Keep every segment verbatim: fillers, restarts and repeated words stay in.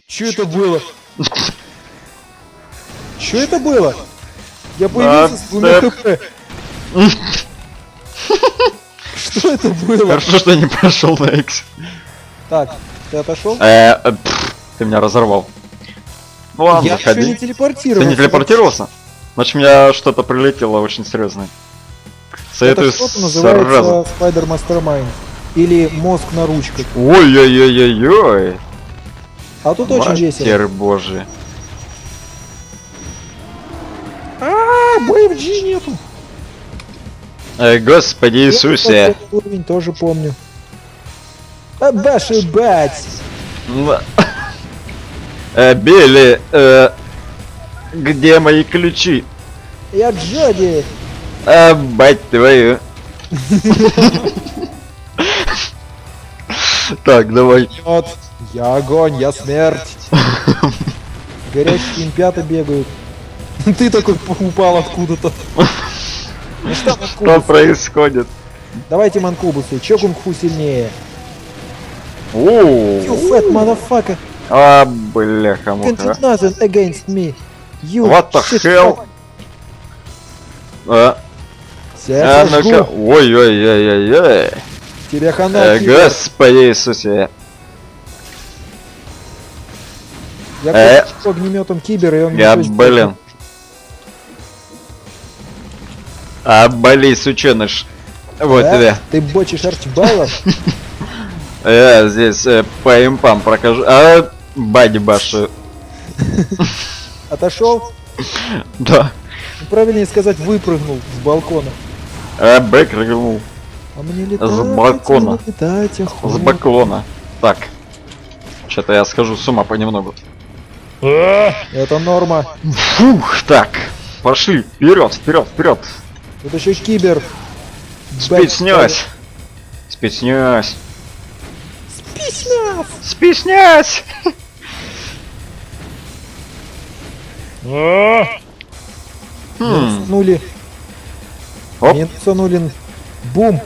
Че это было? Че это было? Я появился с двумя хп. Что это было? Хорошо, что не прошел на X. Так, ты отошел? Э, э, пф, ты меня разорвал. Ну ладно, Я заходи. еще не телепортировался. Ты не телепортировался? Значит, у меня что-то прилетело очень серьезное. Советую Это что-то называется сразу. Spider Mastermind. Или мозг на ручках. Ой-ой-ой-ой-ой. А тут очень весело. Матерь божья. А, бэ эф джи нету. Эй, Господи Иисусе. Я уровень тоже помню. А, вашу бать. Э, Билли, э, где мои ключи? Я Джоди. А, бать твою. Так, давай. Нет, я огонь, я смерть. Горящие импята бегают. Ты такой упал откуда-то. Ну что, Что манкубусы? происходит? Давайте манкубусы, чё кунг-фу сильнее? Оу. You fat motherfucker. А, бляха-муха. Content nothing against me. You What the shit hell? fuck. А, Тебя а ну-ка. сожгу. Ой-ой-ой-ой-ой. Тебе хана. Э, кибер. Господи Иисусе. Я э. просто огнеметом кибер, и он мне Я, то есть- блин. А, боли, сученыш. Вот Да? тебе. Ты бочишь Арчибайлов? Я здесь э, по импам прокажу. А, бади башу. Отошел? Да. Правильнее сказать, выпрыгнул с балкона. А, бэк рыгнул. А мне летать, С балкона. мне летать, С охота. баклона. Так. Что-то я схожу с ума понемногу. Это норма. Фух, так. Пошли. Вперед, вперед, вперед. Тут еще кибер. Спецнязь. Спецнязь. Спецназ. Спецнязь. Хм. Нули. Оп. Минусанулин. Бум.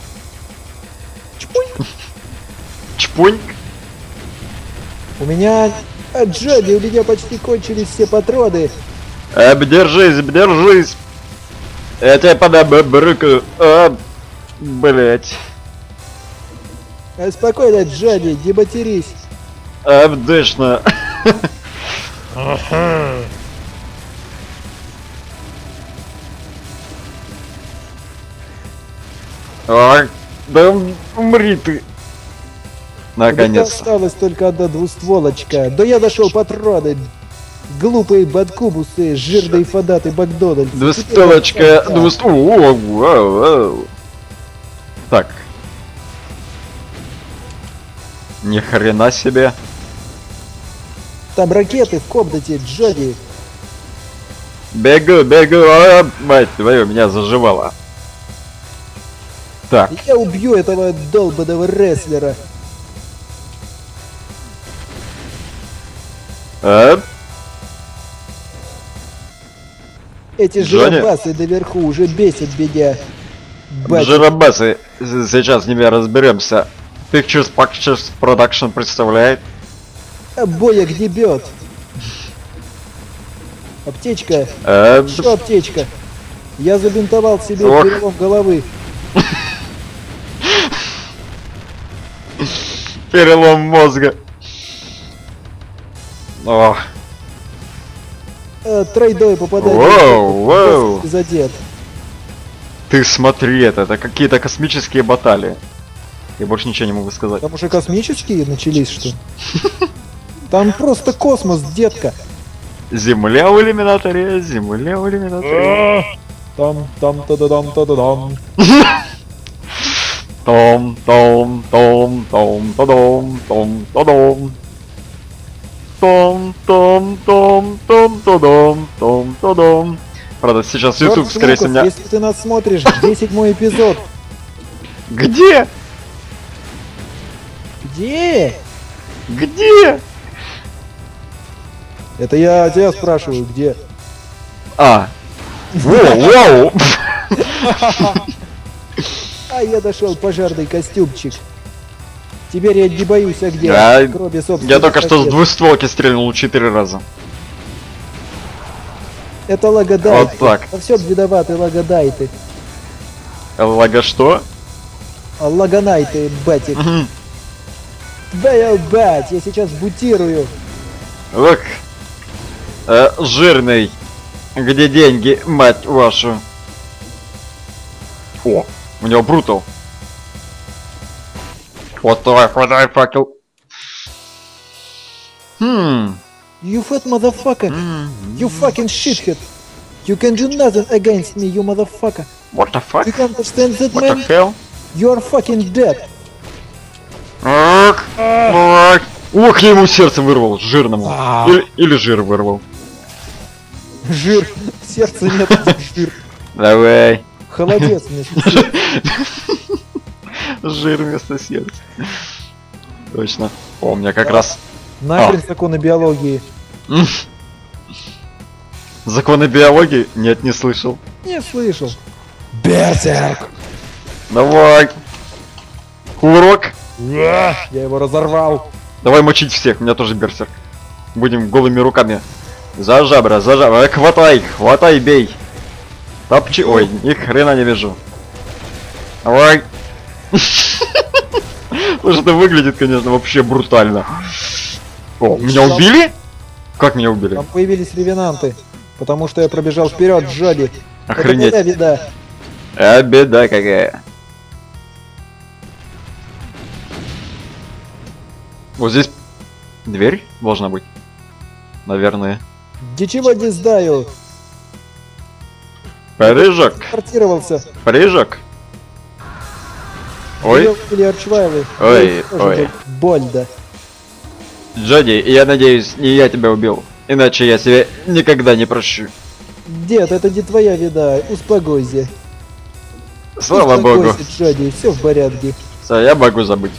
Чпунь. Чпуньк. У меня... А, Джоди, у меня почти кончились все патроны. Обдержись, обдержись. Я тебя подобрыку. А, блять. А, спокойно, Джоди, не матерись. Обдышно. Ой, да умри ты. Мне Наконец-то. осталась только одна двустволочка. Да я нашел патроны. Глупые бадкубусы, жирные фанаты Макдональдс. Двустолочка, двуст... О, вау, вау. Так. Ни хрена себе. Там ракеты в комнате, Джоди. Бегу, бегу, а, мать твою, меня заживало. Так, Я убью этого долбаного рестлера. а, Эти Джонни? жиробасы наверху уже бесят меня. Батя, жиробасы, с- сейчас с ними разберемся. Pictures Pictures Production представляет. а боя гнебет. Аптечка. а, Что аптечка? Я забинтовал себе Ох. перелом головы. Перелом мозга. О, А, тройное попадание. Воу, воу. Задет. ты смотри, это, это какие-то космические баталии. Я больше ничего не могу сказать. Там уже космические начались, что ли? Там просто космос, детка. Земля в иллюминаторе, земля в иллюминаторе. Там, там, та да дам та да дам Том, том, том, том, тодом, том, тодом. Том, том, том, том, тодом, том, тодом. Правда, сейчас YouTube, Джордж скорее всего, Лукас, меня... если ты нас смотришь, где седьмой эпизод? Где? Где? Где? Это я тебя спрашиваю, где? А. Воу, вау. А я нашел пожарный костюмчик. Теперь я не боюсь огня. А, кроме собственных Я только что с ракет. двустволки стрельнул четыре раза. Это лагодайты. Вот так. Во всем виноваты лагодайты. Лага что? А, лагонайты, батик. Мгм. Твою бать, я сейчас бутирую. Лук. Э, жирный. Где деньги, мать вашу? О, у него брутал. Вот давай, хватай факел. Хм. You fat motherfucker. You fucking shithead. You can do nothing against me, you motherfucker. What the fuck? You can't understand that, What the man? hell? You are fucking dead. Ах, ах. Ох, я ему сердце вырвал, жирному. А. Или, или жир вырвал. Жир. Сердца нет, а жир. Давай. Холодец вместо сердца. Жир вместо сердца. Точно. О, у меня как раз Нахрен законы биологии. законы биологии? Нет, не слышал. Не слышал. Берсерк. Давай. Курок. Я его разорвал. Давай мочить всех, у меня тоже берсерк. Будем голыми руками. За жабра, за жабра. Э, Хватай, хватай, бей. Топчи. Ой, ни хрена не вижу. Давай. Слушай, это выглядит, конечно, вообще брутально. О, меня убили? Как меня убили? Там появились ревенанты. Потому что я пробежал вперед, Джоди. Охренеть. Это моя беда. А беда какая. Вот здесь дверь должна быть. Наверное. Ничего не знаю. Прыжок. Портировался. Прыжок. Ой. Или Арчвайлы. Ой, Тоже ой. был Больно. Джоди, я надеюсь, не я тебя убил. Иначе я себе никогда не прощу. Дед, это не твоя вида. Успокойся. Слава богу. Успокойся, Джоди, все в порядке. Всё, я могу забыть.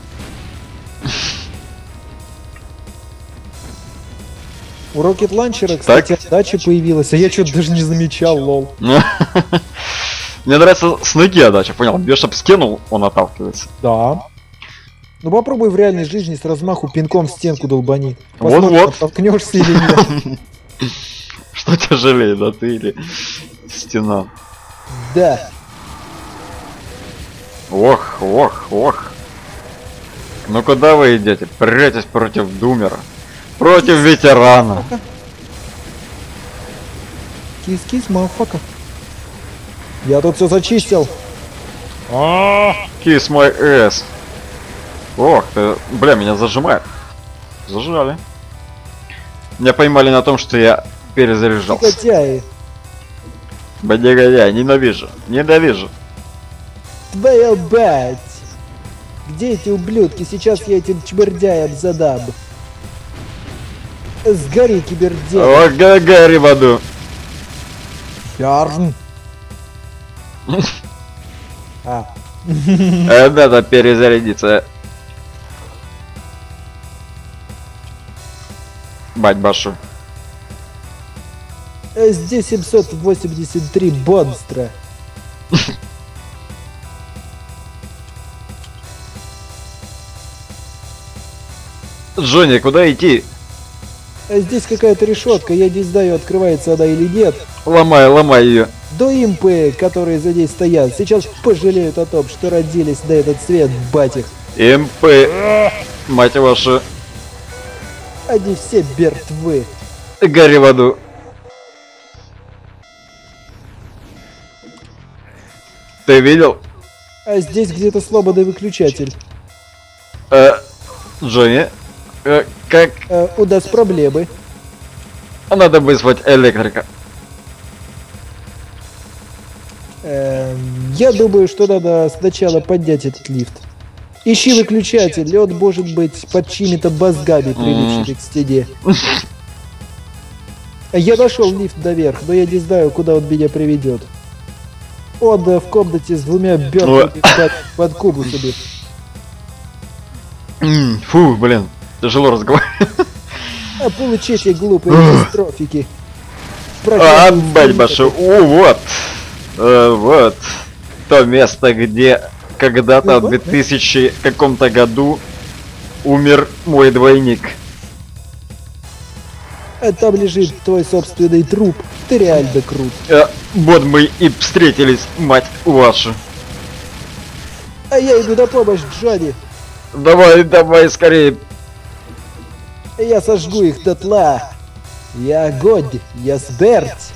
У Rocket Launcher, кстати, дача появилась, а я что-то даже не замечал, лол. Мне нравится с ноги отдача, понял? Бешоп скинул, он отталкивается. Да. Ну попробуй в реальной жизни с размаху пинком в стенку долбани. Вот-вот. Толкнешься или нет. Что тяжелее, да ты или стена? Да. Ох, ох, ох. Ну куда вы идете? Прячьтесь против Думера. Против ветерана. Кис-кис, мафака. Я тут все зачистил. Kiss my ass. Ох ты, бля, меня зажимает. Зажали. Меня поймали на том, что я перезаряжался. Негодяи. Бадягадя, ненавижу, ненавижу. Твоя бать. Где эти ублюдки? Сейчас я этим чмырдяям задам. Сгори, кибердяй. О, гори в аду. Ярн. А. Э, надо перезарядиться. Бать башу. Здесь семьсот восемьдесят три монстра. Джонни, куда идти? Здесь какая-то решетка, я не знаю, открывается она или нет. Ломай, ломай ее. До импы, которые за ней стоят, сейчас пожалеют о том, что родились на этот свет, батик. МП. Мать вашу. Они все мертвы. Гори в аду. Ты видел? А здесь где-то сломанный выключатель. Э, Джонни, э, как Э, у нас проблемы. надо вызвать электрика? Эм, я думаю, что надо сначала поднять этот лифт. Ищи выключатель, он может быть под чьими-то мозгами, прилипшими к стене. Я нашел лифт наверх, но я не знаю, куда он меня приведет. Он э, в комнате с двумя бёрками под кубусами. М, Фу, блин, тяжело разговаривать. А получите глупые катастрофики. А, бать башу. О, вот. Э, вот. То место, где когда-то в две тысячи каком-то году умер мой двойник. А там лежит твой собственный труп. Ты реально крут. Э, вот мы и встретились, мать вашу. А я иду на помощь Джонни. Давай, давай, скорее. Я сожгу их дотла. Я огонь, я смерть.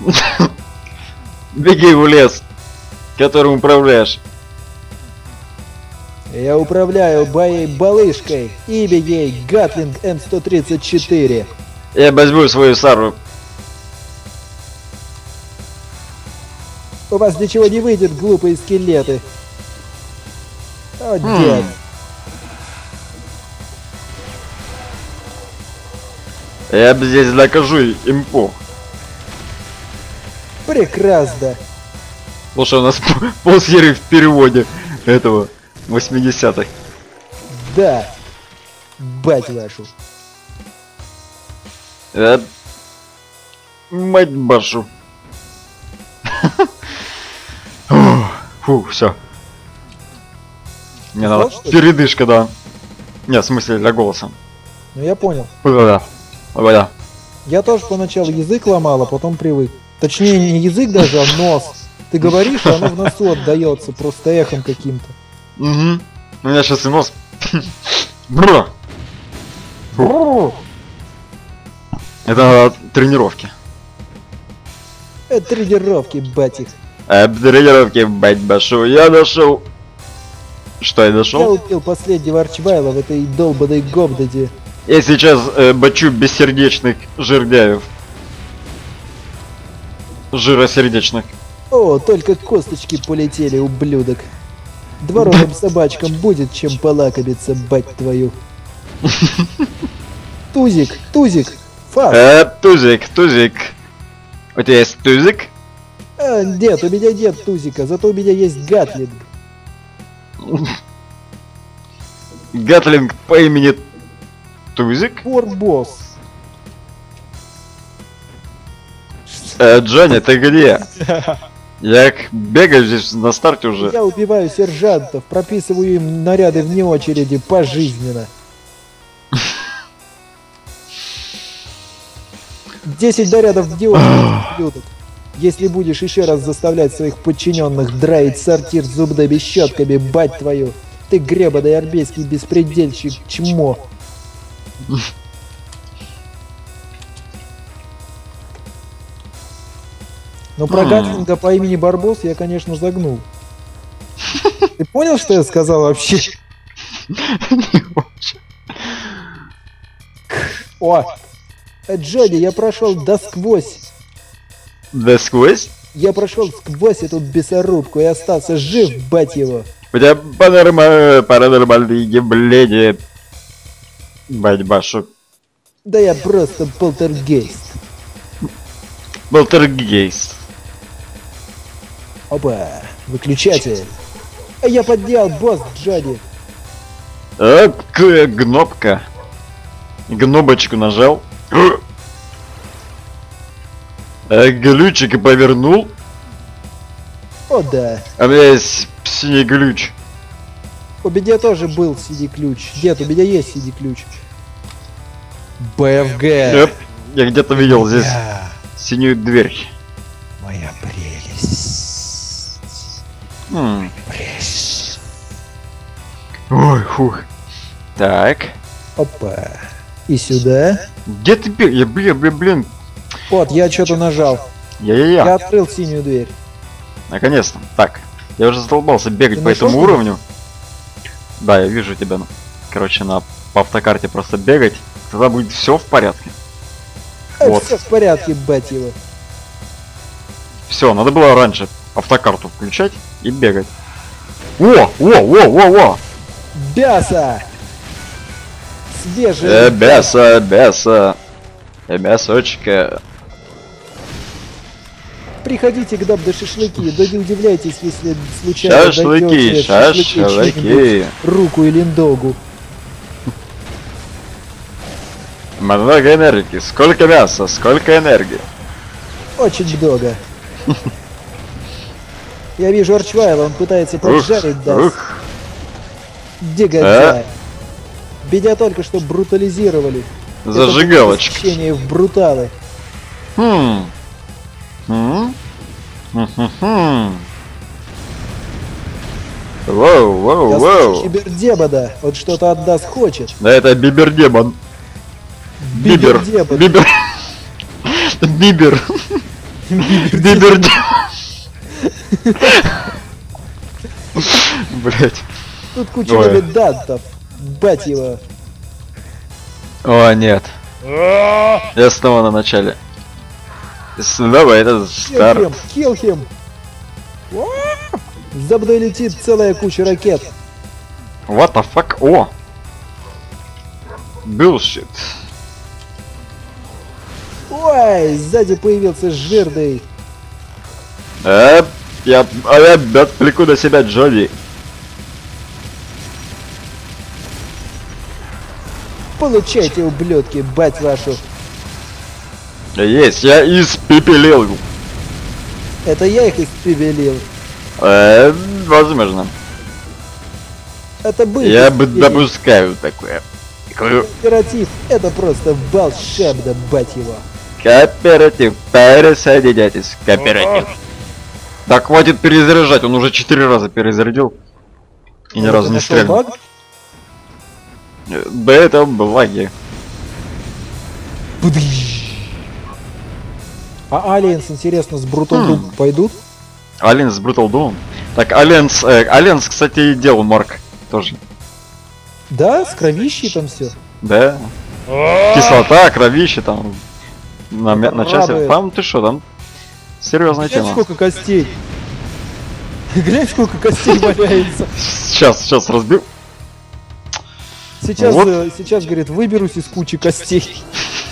Беги в лес, которым управляешь. Я управляю моей балышкой. Имя ей Гатлинг эм сто тридцать четыре. Я возьму свою Сару. У вас ничего не выйдет, глупые скелеты. О, дед. Я бы здесь накажу импу. Прекрасно. Слушай, у нас полсерии в переводе этого восьмидесятых. Да. Бать вашу. Э, мать башу. Фу, все. Мне надо что ли? передышка, да. Не, в смысле для голоса. Ну я понял. Да, да. Я тоже поначалу язык ломал, а потом привык. Точнее, не язык даже, а нос. Ты говоришь, а оно в носу отдается, просто эхом каким-то. Угу. У меня сейчас и нос. Бра. Фу. Это тренировки. Это тренировки, батик. А тренировки, бать башу. Я дошел. Что я Я дошел? убил последнего Арчвайла в этой долбанной гобдаде. Я сейчас э, бачу бессердечных жердяев. Жиросердечных. О, только косточки полетели, ублюдок. Дворовым собачкам будет чем полакомиться, бать твою. Тузик, тузик, фас. Э, тузик, тузик. У тебя есть тузик? А, нет, у меня нет тузика, зато у меня есть Гатлинг. Гатлинг по имени Тузик? Порбосс. Э, Джонни, ты где? Я к- бегаю здесь на старте уже. Я убиваю сержантов, прописываю им наряды вне очереди пожизненно. Десять нарядов вне очереди, ублюдок. Если будешь еще раз заставлять своих подчиненных драить сортир зубными щетками, бать твою, ты гребаный армейский беспредельщик, чмо. Но про Гатлинга по имени Барбос я, конечно, загнул. Ты понял, что я сказал вообще? Не очень. О! э, Джонни, я прошел досквозь. Да сквозь? Я прошел сквозь эту бесорубку и остался жив, бать его. У тебя паранорма- паранормальные явления. Бать башу. Да я просто полтергейст. Полтергейст. Опа, выключатель. А я поднял босс, Джонни. А, к- кнопка. Кнопочку нажал. А, глючик и повернул. О да, А у меня есть синий глюч. у меня тоже был си ди-ключ. Нет, у меня есть си ди-ключ. БФГ. Эп, я где-то видел здесь Я, синюю дверь. моя прелесть. М, Прелесть. Ой, фух. Так. Опа. И сюда. Где ты бег? Я, блин, блин, блин. Вот, я что-то нажал. Я Я-я-я. открыл синюю дверь. Наконец-то. Так. Я уже задолбался бегать Ты по нашел этому меня? уровню. Да, я вижу тебя. ну, Короче, на по автокарте просто бегать. Тогда будет все в порядке. А, Вот. все в порядке, бать его. Все, надо было раньше автокарту включать и бегать. О, о, о, о, о! Бяса! Свежий. Э, бяса, бяса. Э, бясочка. Приходите к нам на шашлыки, да не удивляйтесь, если случайно Шашлыки, дойдете шашлыки шашлыки. чьему-нибудь руку или ндогу. Много энергии. Сколько мяса, сколько энергии. Очень много. Я вижу Арчвайла, он пытается поджарить Ух, нас. ух. Дегодяй. Меня только что брутализировали. Зажигалочка. Это посвящение в бруталы. Хм. Хм. Хм-хм-хм. Воу, воу, Я воу. слышу Бибердебода. Он что-то от нас хочет. Да это Бибердебан. Бибер. Бибердебод. Бибер. Бибер. Бибер. Блять. Тут куча Ой. валидантов. Бать его. О, нет. Я снова на начале. Снова это старт. Kill him. За мной летит целая куча ракет. What the fuck? О! Bullshit. Ой, сзади появился жирный. Э, я, а я отвлеку на себя Джоди. Получайте, ублюдки, бать вашу. Есть, я испепелил. Это я их испепелил. Э, возможно. Это был Я бы допускаю такое. Такую кооператив. Это просто волшебно, бать его. кооператив. Пересоединяйтесь. Кооператив. Так, хватит перезаряжать. Он уже четыре раза перезарядил. И ни Вот разу это не что, стрельнул. баг? Да это баги. А Алиенс, интересно, с Брутал Хм. Дум пойдут? Альянс с Brutal Dawn. Так, Альянс, э, Альянс, кстати, и делал Марк тоже. Да, с кровищей там все. Да. Кислота, кровище там. На, мя- на часе. Радует. Там ты что, там? Серьезная Глянь, тема. сколько костей. Глянь, сколько костей валяется. Сейчас, сейчас разбил. Сейчас, Вот. э, сейчас, говорит, выберусь из кучи костей.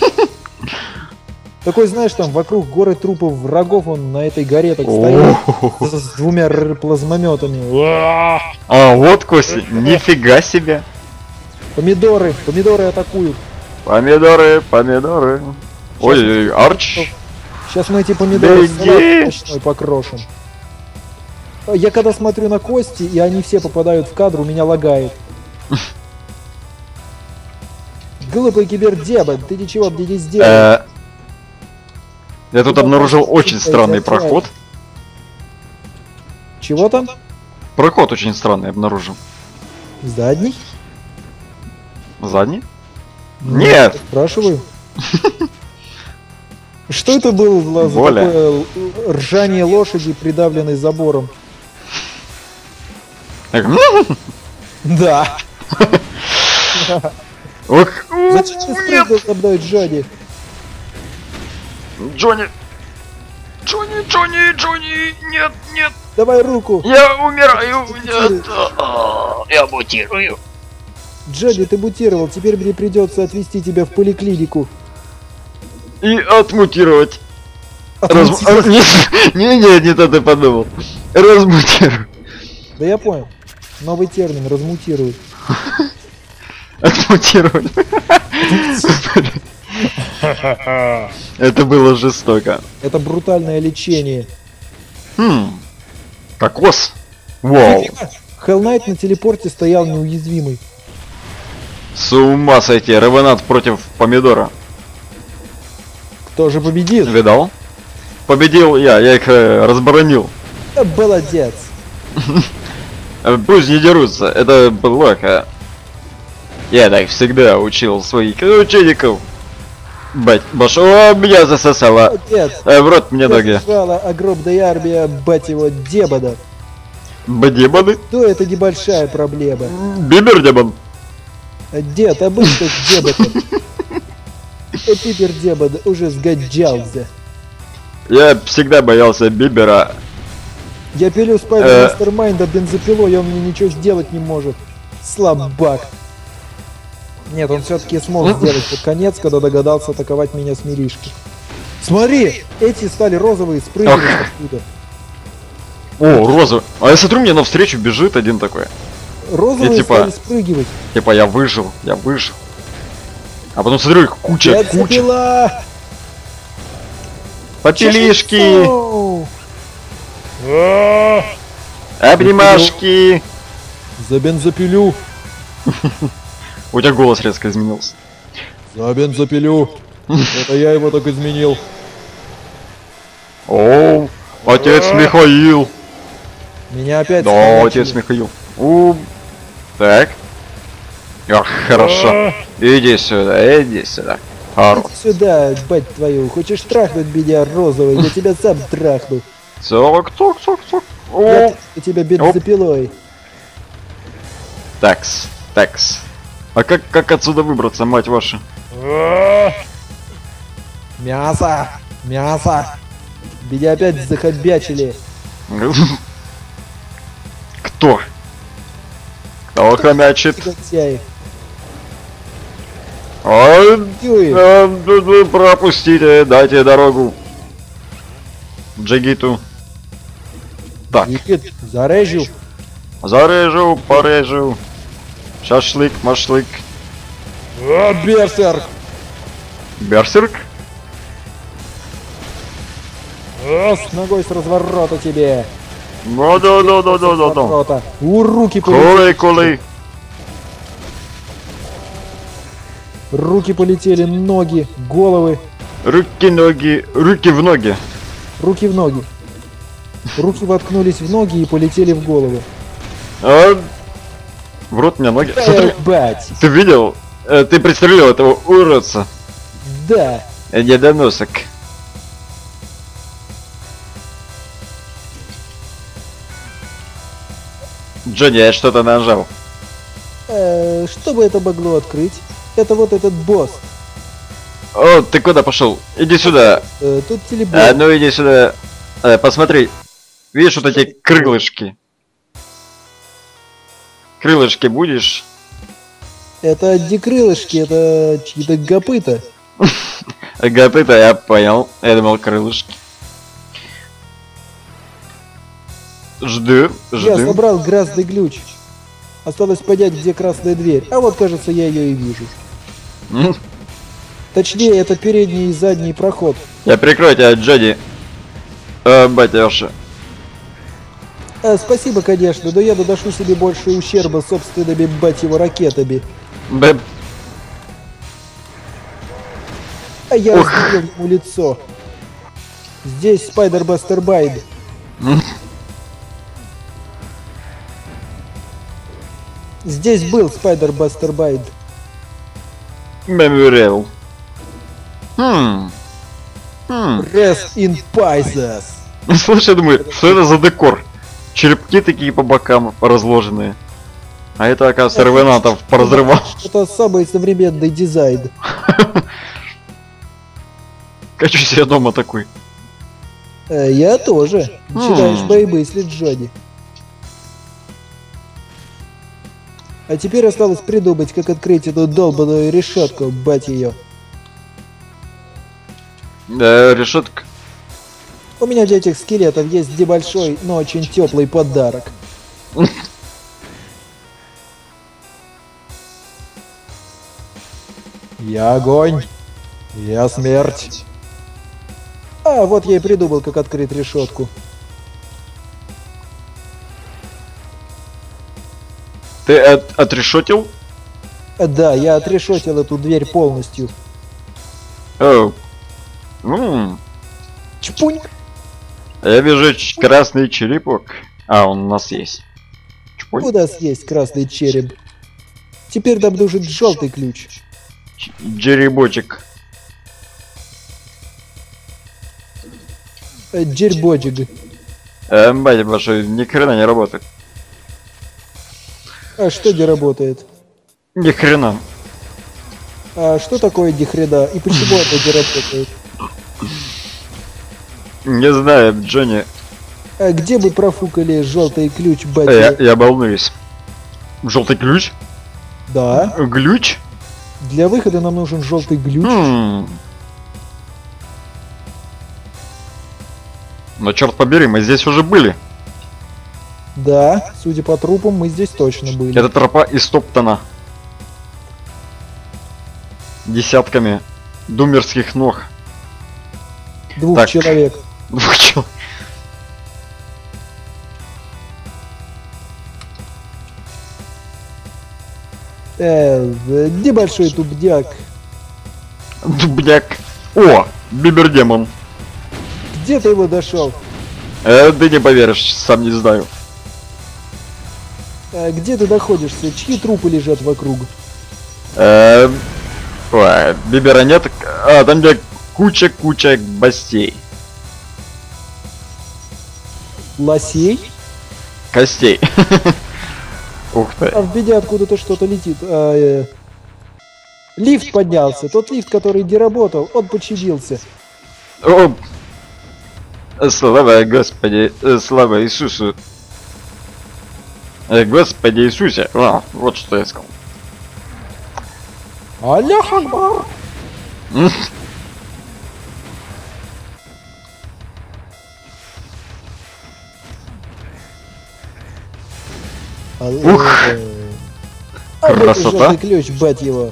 Такой, знаешь, там вокруг горы трупов врагов, он на этой горе так стоит О, с, с двумя р- плазмометами. А, вот Коси, нифига себе. Помидоры, помидоры атакуют. Помидоры, помидоры. Ой, Арч. Сейчас мы эти помидоры в Беги! салат овощной покрошим. Я когда смотрю на кости, и они все попадают в кадр, у меня лагает. Глупый кибердебон, ты ничего мне не сделал. Э, Я тут Куда обнаружил пошли, очень сука, странный эти отряды? проход. Чего там? Проход очень странный обнаружил. Задний? Задний? Ну, Нет! Спрашиваю. Что это было за Воля. такое л- ржание лошади, придавленной забором? Так, Да. Ох, Зачем ты спрыгнул со мной, Джонни? Джонни! Джонни, Джонни, Джонни! Нет, нет! Давай руку. Я умираю! Нет. Я мутирую! Джонни, ты мутировал, теперь мне придется отвезти тебя в поликлинику. И отмутировать! Отмутировать. Не, не, не то ты подумал. Размутировать. Да я понял. Новый термин, размутировать. Отмутировать. Это было жестоко. Это брутальное лечение. Хм. Кокос. Вау. Hell Knight на телепорте стоял неуязвимый. С ума сойти. Ревенант против помидора. Кто же победит? Видал? Победил я, я их э, разборонил. Да молодец. Э, Пусть не дерутся, это плохо. Я так всегда учил своих учеников. Бать, баш, о, меня засосало. Молодец. Э, в рот мне ноги. Сжала огромная армия, бать его, дебода. Бдебаны? То это небольшая проблема. Бибердебан. Дед, обычных дебодов. Пипер дебод уже сгоджался. Я всегда боялся Бибера. Я пилю спайдер Э. мастермайнда бензопилой, он мне ничего сделать не может. Слабак. Нет, он все-таки смог сделать под конец, когда догадался атаковать меня с миришки. Смотри! Эти стали розовые, спрыгивают Ох. отсюда. О, роза. А я смотрю, мне навстречу бежит один такой. Розовые Я типа- стали спрыгивать. Типа я выжил, я выжил. А потом смотрю, их куча, Я куча. цепила! Попелишки. Чешуйцу! Обнимашки! За бензопилю! У тебя голос резко изменился. За бензопилю! Это я его так изменил. О, отец Михаил! Меня опять Да, схватили. отец Михаил. У, так. Ах, хорошо. Иди сюда, иди сюда. Хорош. Иди сюда, бать твою. Хочешь трахнуть меня, розовый? Я тебя сам трахну. Цок, цок, цок, цок. Я О, трахну тебя бензопилой. такс, такс. А как, как отсюда выбраться, мать ваша? Мясо! Мясо! Меня опять захобячили. Кто? Кто хомячит? Негодяи. Ой, Ой. э, пропустите, дайте дорогу. Джигиту. Так, Никит, зарежу. зарежу, порежу. Шашлык, машлык. О, берсерк! Берсерк? О, с ногой с разворота тебе. Ну да, да, да, да, да, да. Разворота. У, руки полетели. Кулы, кулы. Руки полетели, ноги, головы. Руки, ноги, руки в ноги. Руки в ноги. Руки воткнулись в ноги и полетели в голову. А, в рот мне ноги. Смотри, Бать. ты видел? Э, Ты представлял этого уродца? Да. Э, Недоносок. Джонни, я что-то нажал. Э, что бы это могло открыть? Это вот этот босс. О, ты куда пошел? Иди сюда. Э, тут телебот. А, ну иди сюда. Э, посмотри. Видишь вот эти крылышки? Крылышки будешь? Это не крылышки, это чьи-то гопыта. Гопыта, я понял. Я думал крылышки. Жду, Я жду. собрал красный ключ. Осталось понять, где красная дверь. А вот, кажется, я ее и вижу. М? Точнее, это передний и задний проход. Я прикрою тебя, Джонни. Э, батяша. А, спасибо, конечно, но я доношу себе больше ущерба собственными, бать его, ракетами. Бэб. А я Ух. разбил ему лицо. Здесь Спайдербастер Байд. М? Здесь был Спайдербастер Байд. Мемориал. Хм. Хм. Rest in Pieces. Слушай, я думаю, что это за декор? Черепки такие по бокам разложенные. А это, оказывается, ревенантов поразрывал. Это самый современный дизайн. Хочу себе дома такой. Э, я тоже. Начинаешь М. мои мысли, Джонни. А теперь осталось придумать, как открыть эту долбаную решетку, бать ее. Да, решетка. У меня для этих скелетов есть небольшой, но очень теплый подарок. Я огонь. Я смерть. А, вот я и придумал, как открыть решетку. Ты от, отрешетил? А, да, я отрешетил эту дверь полностью. О. М. Чпунь! Я вижу ч- красный черепок. А, он у нас есть. Чпунь. У нас есть красный череп. Теперь нам нужен желтый ключ. Ч- Джеребочек. Э, Джербоджиг. Э, батя ваша ни хрена не работает. А что не работает? Ни хрена. А что такое дихрена и почему это не работает? Не знаю, Джонни. А где мы профукали желтый ключ, Э, батя? Я, я волнуюсь. Желтый ключ? Да. Глюч? Для выхода нам нужен желтый ключ. Хм. Но черт побери, мы здесь уже были. Да, судя по трупам, мы здесь точно были. Эта тропа истоптана десятками думерских ног. Двух так. человек. Двух чел- Э, небольшой тупдяк. Дубняк. О, бибердемон. Где ты его дошел? Э, ты не поверишь, сам не знаю. А где ты находишься? Чьи трупы лежат вокруг? Э, ой, бибера нет. А, там где куча-куча бастей. Лосей? Костей. Ух ты. А в беде откуда-то что-то летит. А, э, лифт поднялся. Тот лифт, который не работал, он починился. О, слава Господи, э, слава Иисусу. Э, Господи Иисусе. А, вот что я сказал. Аллах Акбар! М. Ух. А вот и Красота. желтый ключ, бать его.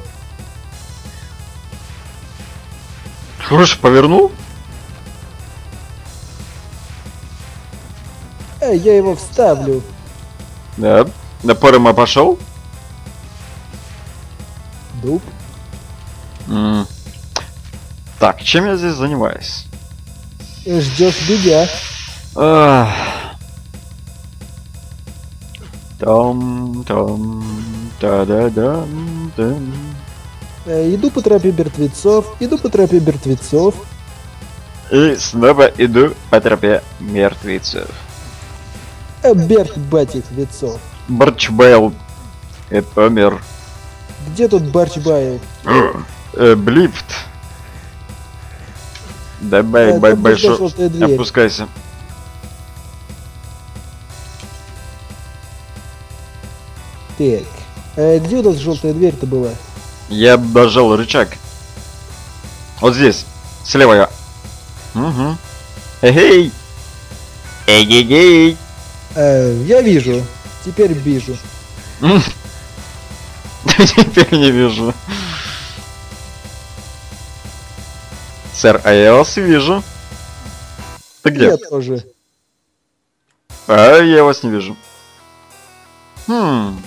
Хорошо повернул? Э, я его вставлю. Да. На Парма пошел? Дуб. М. Так, чем я здесь занимаюсь? Ждешь бедя. Ах. Там, там, та-да-дам, дам. Э, иду по тропе мертвецов, иду по тропе мертвецов. И снова иду по тропе мертвецов. Э, Берт батик лицов. Барчбейл. И помер. Где тут Барчбайл? Э, Блифт. Давай, Э, бай, там большой. нужна желтая дверь. Опускайся. Так. Э, где у нас желтая дверь-то была? Я дожал рычаг. Вот здесь. Слева я. Угу. Эй! Эй-эй-эй! Э, я вижу. Теперь вижу. М. Теперь не вижу. Сэр, а я вас вижу. Ты где? Я тоже. А я вас не вижу. Хм.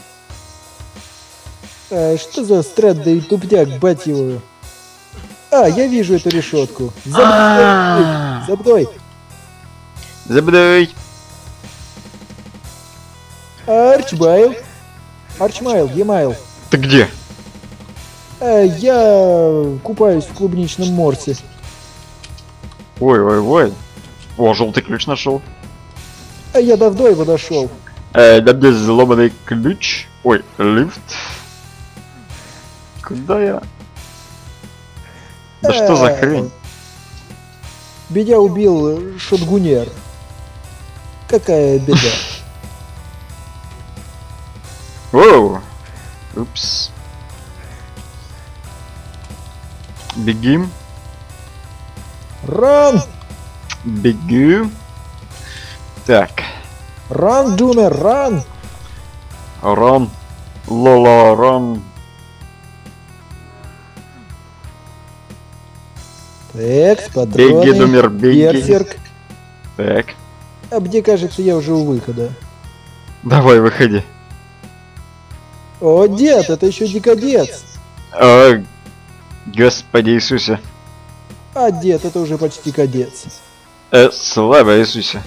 Э, что за страдный тупняк, бать его? А, я вижу эту решетку. За мной! А. За мной! Забудой. Арчбайл! Арчмайл, Емайл. Ты где? Э, я купаюсь в клубничном морсе. Ой, ой, ой. О, желтый ключ нашел. А я давно его нашел. Э, да где взломанный ключ? Ой, лифт. Куда я? Да что за Э, хрень? Меня убил шотгунер. Какая беда. Оу. Упс. Бегим. Ран! Бегу. Так. Ран, Думер, ран! Рон. Лола, рон. Так, патроны. Беги, Думер, беги. Берсерк. Так. А мне кажется, я уже у выхода. Давай, выходи. О, дед, это еще не конец. О, Господи Иисусе. А, дед, это уже почти конец. Э, слава Иисусе.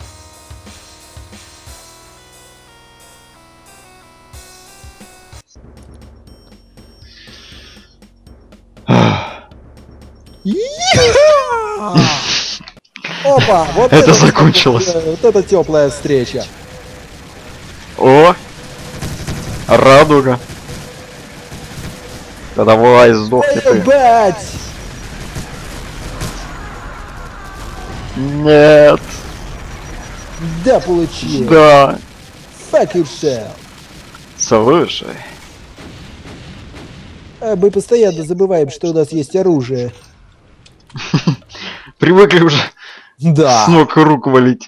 Опа, вот Это закончилось. Вот это теплая встреча. О! Радуга. Да давай, сдохни ты. Бать! Нет. Да, получил. Да. Fuck yourself. Слушай. А мы постоянно забываем, что у нас есть оружие. Привыкли уже Да. с ног рук валить.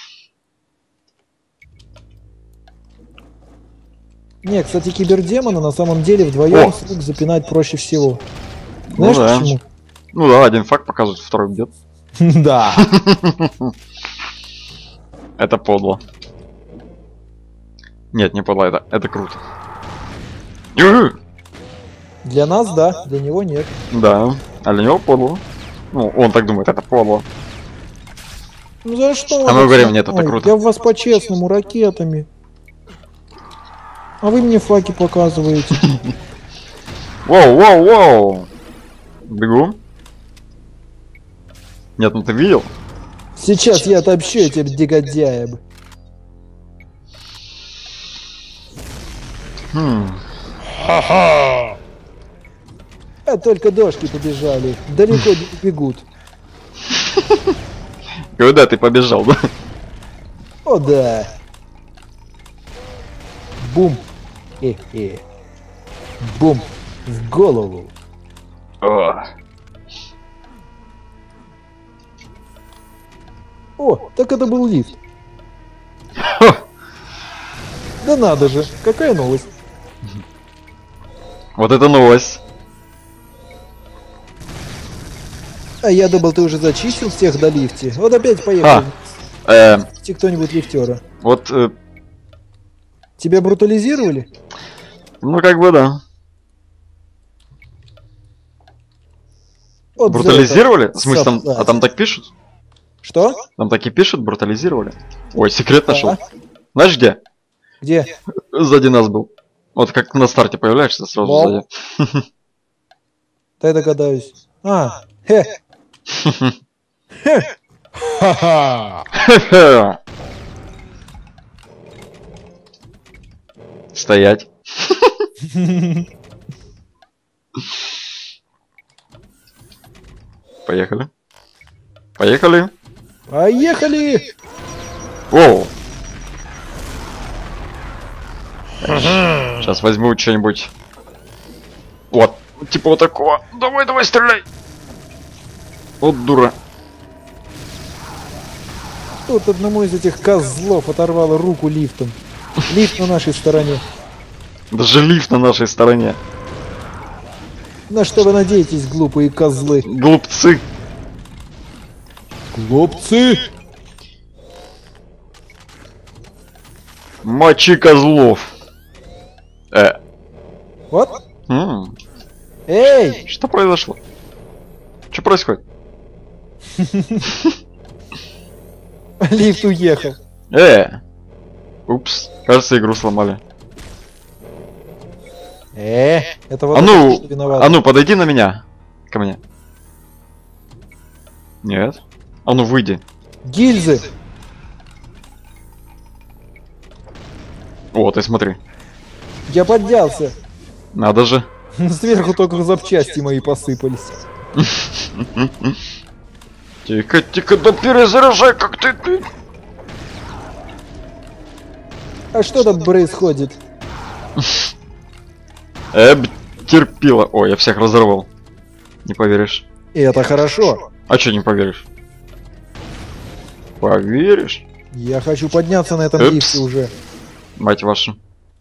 Не, кстати, кибердемона на самом деле вдвоем О! с рук запинать проще всего. Ну Знаешь да. почему? Ну да, один факт показывает, второй бьет. Да. Это подло. Нет, не подло, это, это круто. Для нас, да, для него нет. Да, а для него подло. Ну, он так думает, это подло. Ну за что? А мы вы говорим, так нет, это со мной? круто. Я в вас по-честному, ракетами. А вы мне факи показываете. Воу, воу, воу. Бегу. Нет, ну ты видел? Сейчас я отомщу этим негодяям. Хм. А только дошки побежали. Далеко не бегут. Куда ты побежал, да? О да. Бум. Хе-хе. Бум. В голову. О. О, так это был лифт. Да надо же, какая новость. Вот это новость. А я думал, ты уже зачистил всех до лифте. Вот опять поехал. А, э, Те кто-нибудь лифтера. вот, э, Тебя брутализировали? ну как бы да. Вот за Брутализировали? это В смысле, там, сосать. а там так пишут? Что? Там так и пишут, брутализировали. Ой, секрет Да. нашел. Знаешь где? Где? Сзади нас был. Вот как на старте появляешься, сразу Лол. сзади. Дай догадаюсь. А, хе. Хе. Ха-ха. Стоять. Поехали. Поехали. Поехали! Оу. Сейчас возьму что-нибудь. Вот. Типа вот такого. Давай, давай, стреляй. Вот дура. Тут одному из этих козлов оторвало руку лифтом. Лифт на нашей стороне. Даже лифт на нашей стороне. На что вы надеетесь, глупые козлы? Глупцы. Глупцы! Мочи козлов. Э. Вот. М, Эй! Что произошло? Что происходит? Лифт уехал. Э. Упс. Кажется, игру сломали. Э, это вот А это ну, что виноват. а ну, подойди на меня. Ко мне. Нет. А ну, выйди. Гильзы! Вот, и смотри. Я поднялся. Надо же. Сверху только запчасти мои посыпались. Тихо, тихо, да перезаряжай, как ты... ты. А что там происходит? Эб, терпила. Ой, я всех разорвал. Не поверишь. И это хорошо. А чё не поверишь? Поверишь? Я хочу подняться на этом Упс. лифте уже. Мать вашу.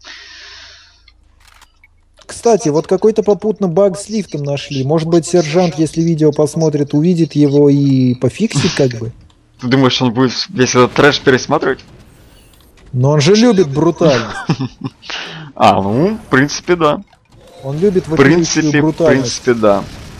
Кстати, вот какой-то попутно баг с лифтом нашли. Может быть, сержант, если видео посмотрит, увидит его и пофиксит как бы? Ты думаешь, он будет весь этот трэш пересматривать? Но он же любит брутальность. А, ну, в принципе, да. Он любит В вопиющую принципе, в брутальность. принципе, да.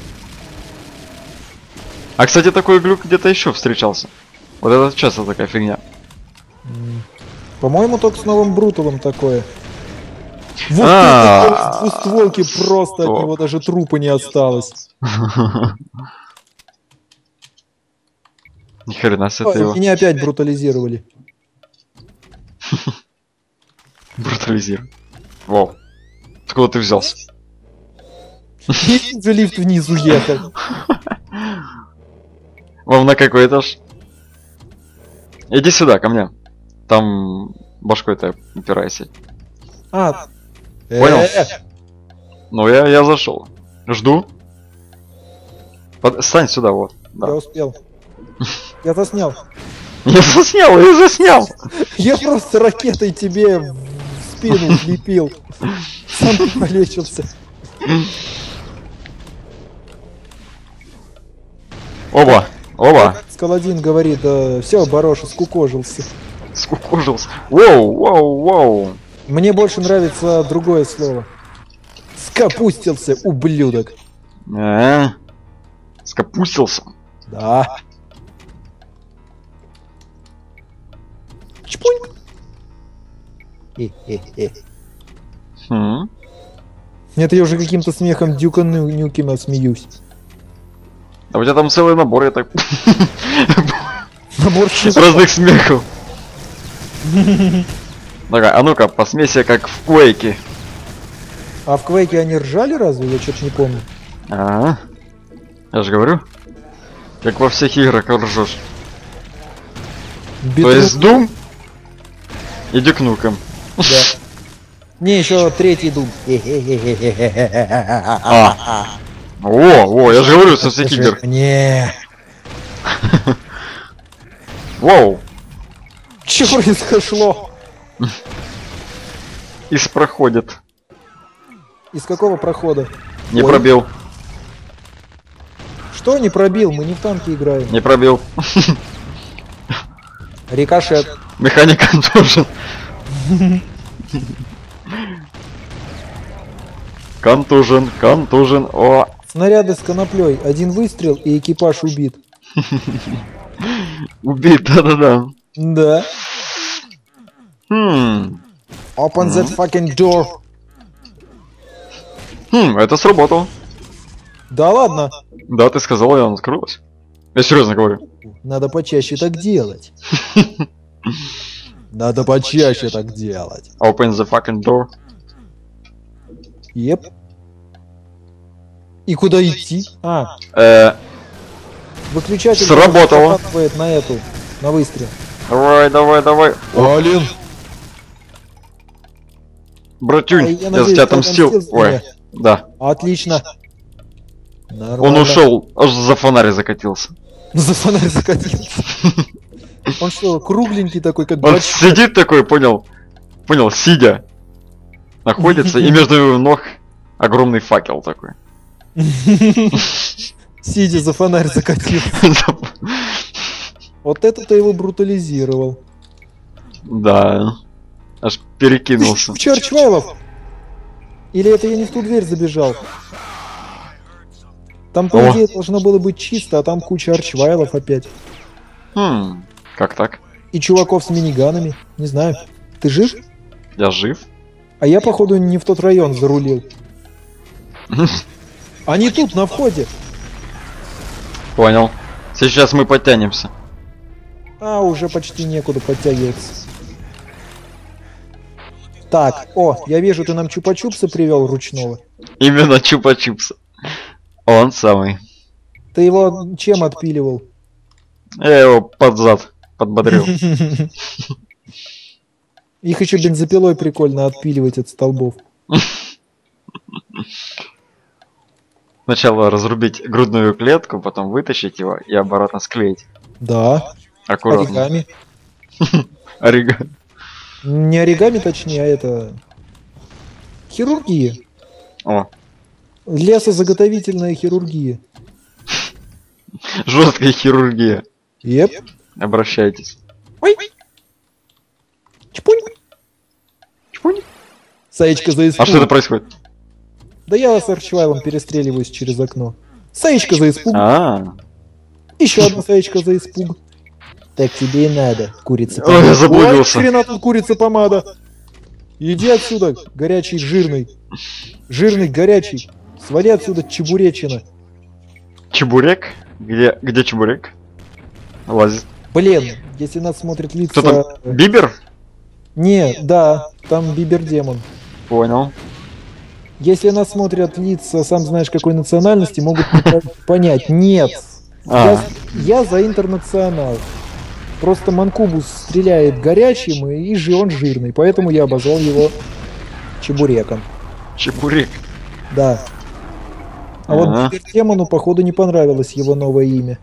А, кстати, такой глюк где-то еще встречался. Вот это часто такая фигня. М. По-моему, только с новым Бруталом такое. Вот А, это двустволки просто от стоп. него даже трупа не осталось. Ни хрена себе ты Ой, его меня опять брутализировали. брутализируй. Вау. Откуда ты взялся? И за лифт вниз уехал. Вам на какой этаж? Иди сюда, ко мне. Там башкой-то упирайся. А, Понял? э, Ну, я, я зашел. Жду. Под... Стань сюда, вот. Я Да. успел. Я заснял. Я заснял, я заснял. Я просто ракетой тебе в спину влепил. Сам полечился. Оба, оба. Скаладин говорит, все, Бароша скукожился. Скукожился. Воу, воу, воу. Мне больше нравится другое слово. Скопустился, ублюдок. А, скопустился. Да. Чпунь. Хе-хе-хе. Хм. Это я уже каким-то смехом Дюка Ню- Нюкема смеюсь. А у тебя там целый набор, я так... Набор разных смехов. Давай, а ну-ка, посмейся как в Quake. А в Квейке они ржали разве? Я что-то не помню. А, я же говорю, как во всех играх ржешь. То есть Doom и Duke Nukem. Да. Не, еще третий Дум. А. О, о, я же говорю, со всех игр. Не. Воу. Что произошло? Из проходит. Из какого прохода? Не Ой. пробил. Что не пробил? Мы не в танки играем. Не пробил. Рикошет. Механик контужен. Контужен, контужен. О. Снаряды с коноплей. Один выстрел и экипаж убит. Убит, да-да-да. Да. Хм. Open that fucking door. Хм, это сработало. Да ладно. Да, ты сказал, и она скрылась. Я серьезно говорю. Надо почаще так делать. Надо почаще так делать. Open the fucking door. Еп. И куда идти? А, Э, выключатель Сработало. захватывает на эту, на выстрел. давай, давай, давай. Алин. Братюнь, А, я, я за надеюсь, тебя ты отомстил. отомстил за Ой, меня. да. Отлично. Он Нормально. ушел, аж за фонарь закатился. За фонарь закатился. Он что, кругленький такой, как Он бач- сидит такой, понял, понял, сидя, находится, и между его ног огромный факел такой. Сидя за фонарь закатился. Вот это ты его брутализировал. Да, аж перекинулся. Ты Чарчвайлов? Или это я не в ту дверь забежал? Там, по О. идее, должно было быть чисто, а там куча арчвайлов опять. Хм, как так? И чуваков с миниганами. Не знаю. Ты жив? Я жив? А я, походу, не в тот район зарулил. Они тут, на входе. Понял. Сейчас мы подтянемся. А, уже почти некуда подтягиваться. Так, о, я вижу, ты нам чупа-чупса привел ручного. Именно чупа-чупса. Он самый. Ты его чем отпиливал? Я его под зад подбодрил. Их еще бензопилой прикольно отпиливать от столбов. Сначала разрубить грудную клетку, потом вытащить его и обратно склеить. Да. Аккуратно. Оригами. Оригами. Не оригами, точнее, а это... Хирургия. О, Лесозаготовительная хирургия. жесткая хирургия. Еп. Обращайтесь. Ой. Чпунь. Чпунь. Саечка за испуг. А что это происходит? Да я с Арчвайлом перестреливаюсь через окно. Саечка за испуг. А, Еще одна саечка за испуг. Так тебе и надо, курица Ой, я помада. заблудился. Ой, хрена тут курица помада. Иди отсюда, горячий, жирный. Жирный, горячий. Свали отсюда, чебуречина. чебурек? Где, где чебурек? Лазит. Блин, если нас смотрят лица... Кто там? Бибер? Не, да, там Бибер-демон. Понял. Если нас смотрят лица, сам знаешь какой национальности, могут не по- понять. Нет, А, я, я за интернационал. Просто Манкубус стреляет горячим, и и жи- он жирный, поэтому я обозвал его чебуреком. чебурек. Да. А вот Ага. Бибер-демону, походу, не понравилось его новое имя.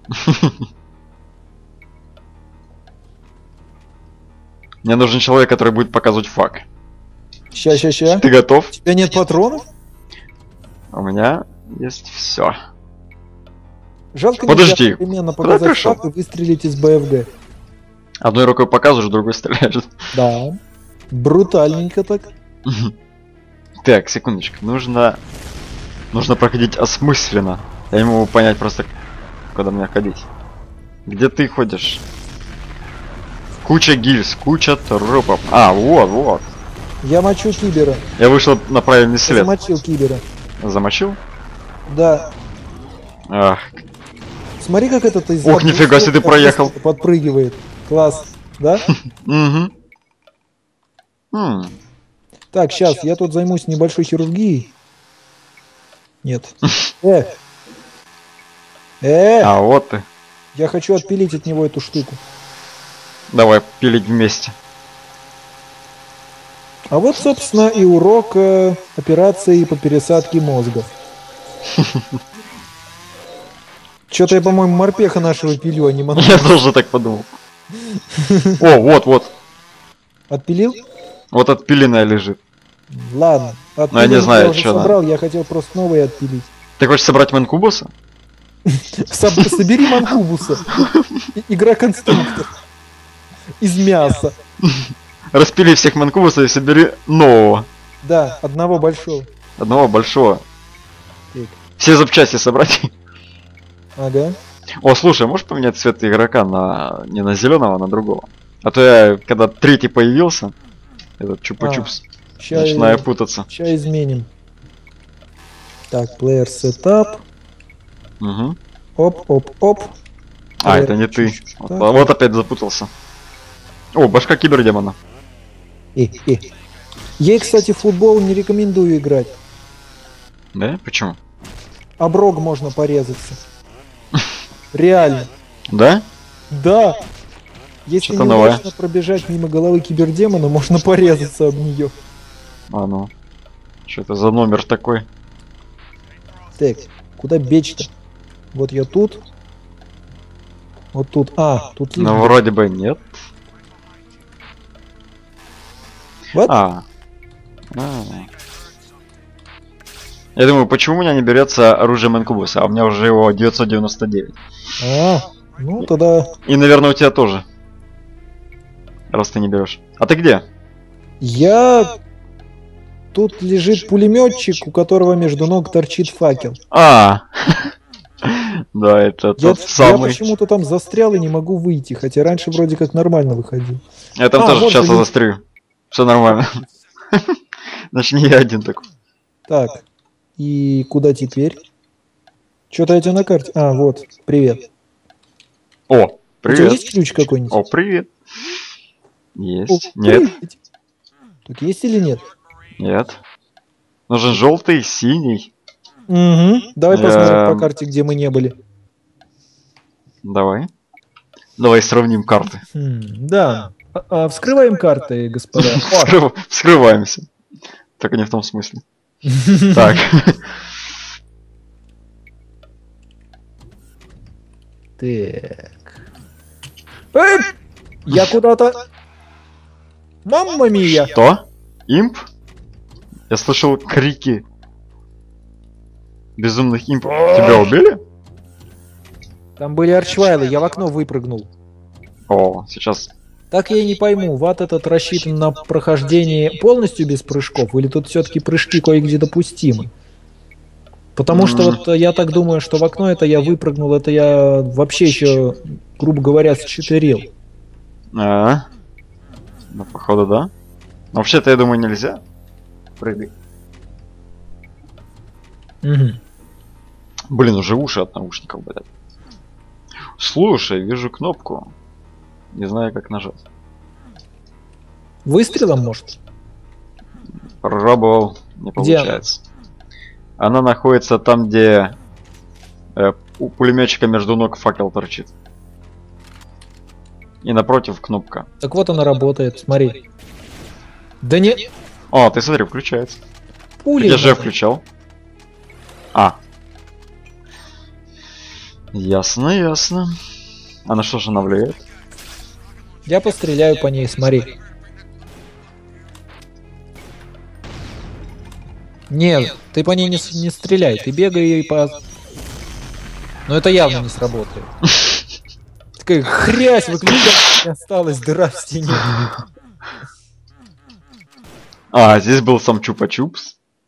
Мне нужен человек, который будет показывать фак. Ща, ща, ща. Ты готов? У тебя нет патронов? У меня есть все. Жалко Подожди, нельзя одновременно куда показать пришел? фак и выстрелить из БФГ. Одной рукой показываешь, другой стреляешь. Да. Брутальненько так. Так, секундочку. Нужно... Нужно проходить осмысленно. Я не могу понять просто, куда мне ходить. Где ты ходишь? Куча гильз, куча трупов. А, вот, вот. Я мочу кибера. Я вышел на правильный след. Замочил кибера. Замочил? Да. Ах. Смотри, как этот из... Ох, нифига себе, ты проехал. Подпрыгивает. Класс. Да? Угу. Хм. Так, сейчас, я тут займусь небольшой хирургией. Нет. Э! Э! А, вот ты. Я хочу отпилить от него эту штуку. Давай пилить вместе. А вот, собственно, и урок э, операции по пересадке мозга. Что-то я, по-моему, морпеха нашего пилю, а не монаху. Я тоже так подумал. О, вот, вот. Отпилил? Вот отпиленная лежит. Ладно. Ну, я не знаю, я уже что собрал, я хотел просто новые отпилить. Ты хочешь собрать Манкубуса? Соб- Собери манкубуса. И- Игра-конструктор. Из мяса. Распили всех Манкубуса и собери нового. Да, одного большого. Одного большого. Так. Все запчасти собрать. Ага. О, слушай, можешь поменять цвет игрока на не на зеленого, а на другого? А то я, когда третий появился, этот чупа-чупс, Ща, начинаю путаться. ща изменим. Так, player setup. Угу. Оп, оп, оп. А, Player это не ты. чуть-чуть Вот, так. вот опять запутался. О, башка кибердемона. Э, э. Ей, кстати, в футбол не рекомендую играть. Да? Почему? Об рог можно порезаться. Реально. Да? Да. Если Что-то неудачно новое. пробежать мимо головы кибердемона, можно порезаться об нее. А ну. Что это за номер такой? Так, куда бечь-то? Вот я тут. Вот тут. А, тут Ну, лифт. вроде бы нет. Вот. А. А. Я думаю, почему у меня не берется оружие Манкубуса, а у меня уже его девятьсот девяносто девять. А, ну тогда И, наверное, у тебя тоже. Раз ты не берешь. А ты где? я... Тут лежит пулеметчик, у которого между ног торчит факел. А. Да, это Я, тот я самый. почему-то там застрял и не могу выйти, хотя раньше вроде как нормально выходил. Я там А, тоже вот часто же- застрю. Все нормально. Значит, не я один такой. Так, и куда теперь? Что-то я тебя на карте... А, вот, привет. О, У тебя привет. есть ключ какой-нибудь? О, привет. О, Есть. Нет. привет. Так есть или нет? Нет. Нужен желтый, синий. Угу. Давай Я- посмотрим по карте, где мы не были. Давай. Давай сравним карты. Хм, да. А- а, вскрываем карты, господа. О, Вскрыв- Вскрываемся. Только не в том смысле. Так. Так. Эй! Я куда-то... Мамма мия! Что? Имп? Я слышал крики безумных имп. Тебя убили? Там были арчвайлы, я в окно выпрыгнул. О, сейчас. Так я и не пойму, ват этот рассчитан на прохождение полностью без прыжков, или тут все-таки прыжки кое-где допустимы? Потому что М. вот я так думаю, что в окно это я выпрыгнул, это я вообще еще, грубо говоря, счетырил. А, ну, походу, да. Но вообще-то, я думаю, нельзя. Прыгай. Мгм. Блин, уже уши от наушников болят. Слушай, вижу кнопку. Не знаю, как нажать. Выстрелом, может? Пробовал, не Где она? получается. Она находится там, где э, у пулеметчика между ног факел торчит. И напротив кнопка. Так вот она работает, смотри. Да не... О, ты смотри, включается. Пули. Я же надо. включал. А. Ясно, ясно. А на что же она влияет? Я постреляю по ней, смотри. Нет, ты по ней не, с- не стреляй, ты бегай и по... Но это явно не сработает. Такая хрясь, выключать не осталось, дыра в стене. А, здесь был сам Чупа-Чупс.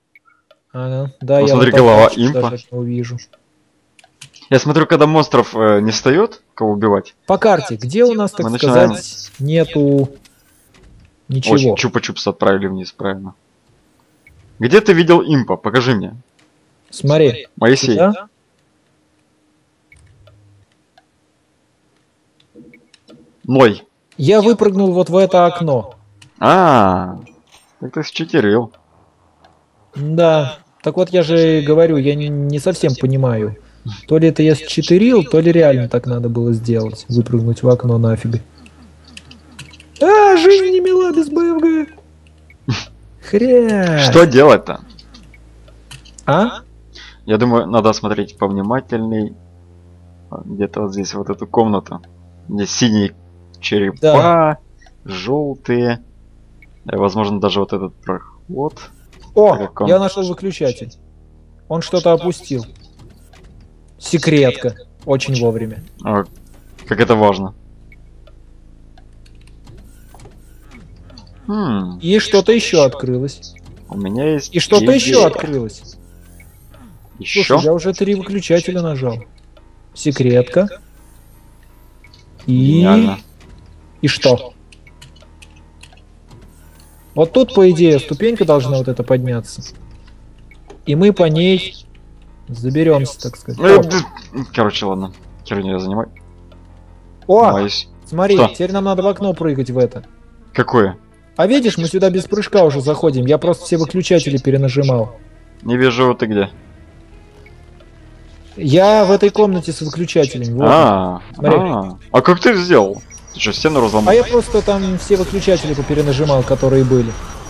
Ага, да, Вот я смотри, вот так голова вот импа. даже не увижу. Я смотрю, когда монстров э, не встает, кого убивать. По карте, где у нас, так Мы сказать, начинаем- нету ничего? Очень, чупа-чупс отправили вниз, правильно. Где ты видел импа? Покажи мне. Смотри, Моисей. сюда. Ной. Я выпрыгнул вот в это окно. А, так ты считерил. Да, так вот я же говорю, я не, не совсем понимаю. То ли это я считерил, то ли реально так надо было сделать. Выпрыгнуть в окно нафиг. А, жизнь не мила без БФГ. Хря. Что делать-то? А? Я думаю, надо смотреть повнимательней. Где-то вот здесь вот эту комнату. Здесь синие черепа, Да. желтые. И, возможно, даже вот этот проход. О, Как он? я нашел выключатель. Он что-то опустил. Секретка. Очень вовремя. О, как это важно. Хм, И что-то еще открылось. у меня есть И что-то идея. еще открылось. Еще? Слушай, я уже три выключателя нажал. Секретка. И... Гениально. И что? Вот тут, по идее, ступенька должна вот это подняться. И мы по ней заберемся, так сказать. Э, О, д- Короче, ладно. Херню я занимаю. о, Боюсь. смотри, Что? теперь нам надо в окно прыгать в это. Какое? А видишь, мы сюда без прыжка уже заходим. Я просто все выключатели перенажимал. Не вижу, ты где. Я в этой комнате с выключателями. Вот. А, Смотри. а, а как ты сделал? Ты что, стену разломал? А я просто там все выключатели поперенажимал, которые были.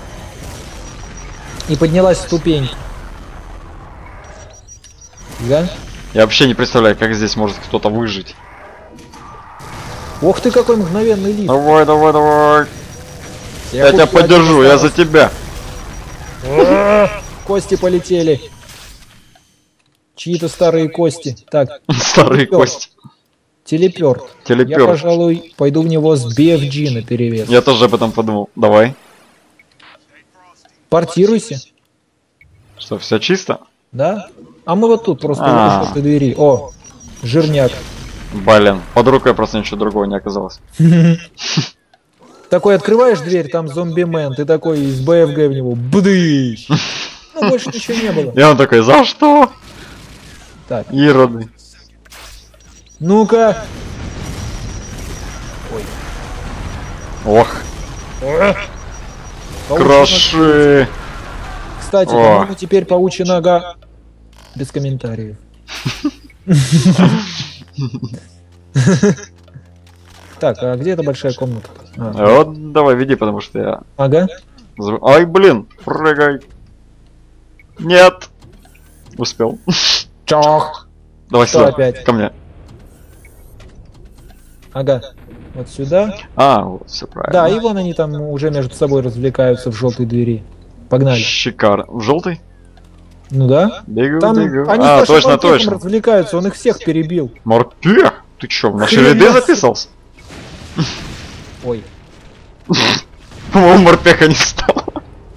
И поднялась ступенька. Да? Я вообще не представляю, как здесь может кто-то выжить. Ох ты, какой мгновенный лифт. Давай, давай, давай. Я, тебя хоть один поддержу, я за остался. тебя. Кости полетели. Чьи-то старые кости. Так, Старые Телепёрт. кости. телеперт. Я, Телепёрт. пожалуй, пойду в него с би эф джи наперевес. Я тоже об этом подумал. Давай. Портируйся. Что, все чисто? Да? А мы вот тут просто А. в этой двери. О, жирняк. Блин, под рукой просто ничего другого не оказалось. Такой открываешь дверь, там зомби-мен, ты такой из бэ эф гэ в него. Бдыщ. Ну, больше ничего не было. И он такой, за что? Так, Ироды. ну-ка. Ох, Паучья кроши. Кстати, О. по-моему, теперь паучья нога без комментариев. Так, а где эта большая комната? А, Вот давай, веди, потому что я... ага. зв- Ай, блин, прыгай. Нет. Успел. Чох. Давай Что сюда, опять? ко мне. Ага. Вот сюда. А, вот, все правильно. Да, и вон они там уже между собой развлекаются в желтой двери. Погнали. Шикарно. В желтый? Ну да. Бегу, Там бегу. они А, с нашим точно, морпехом точно. развлекаются, он их всех перебил. Морпех? Ты чё, в наши Хрена ряды себе. записался? Ой. По-моему, морпеха не стало.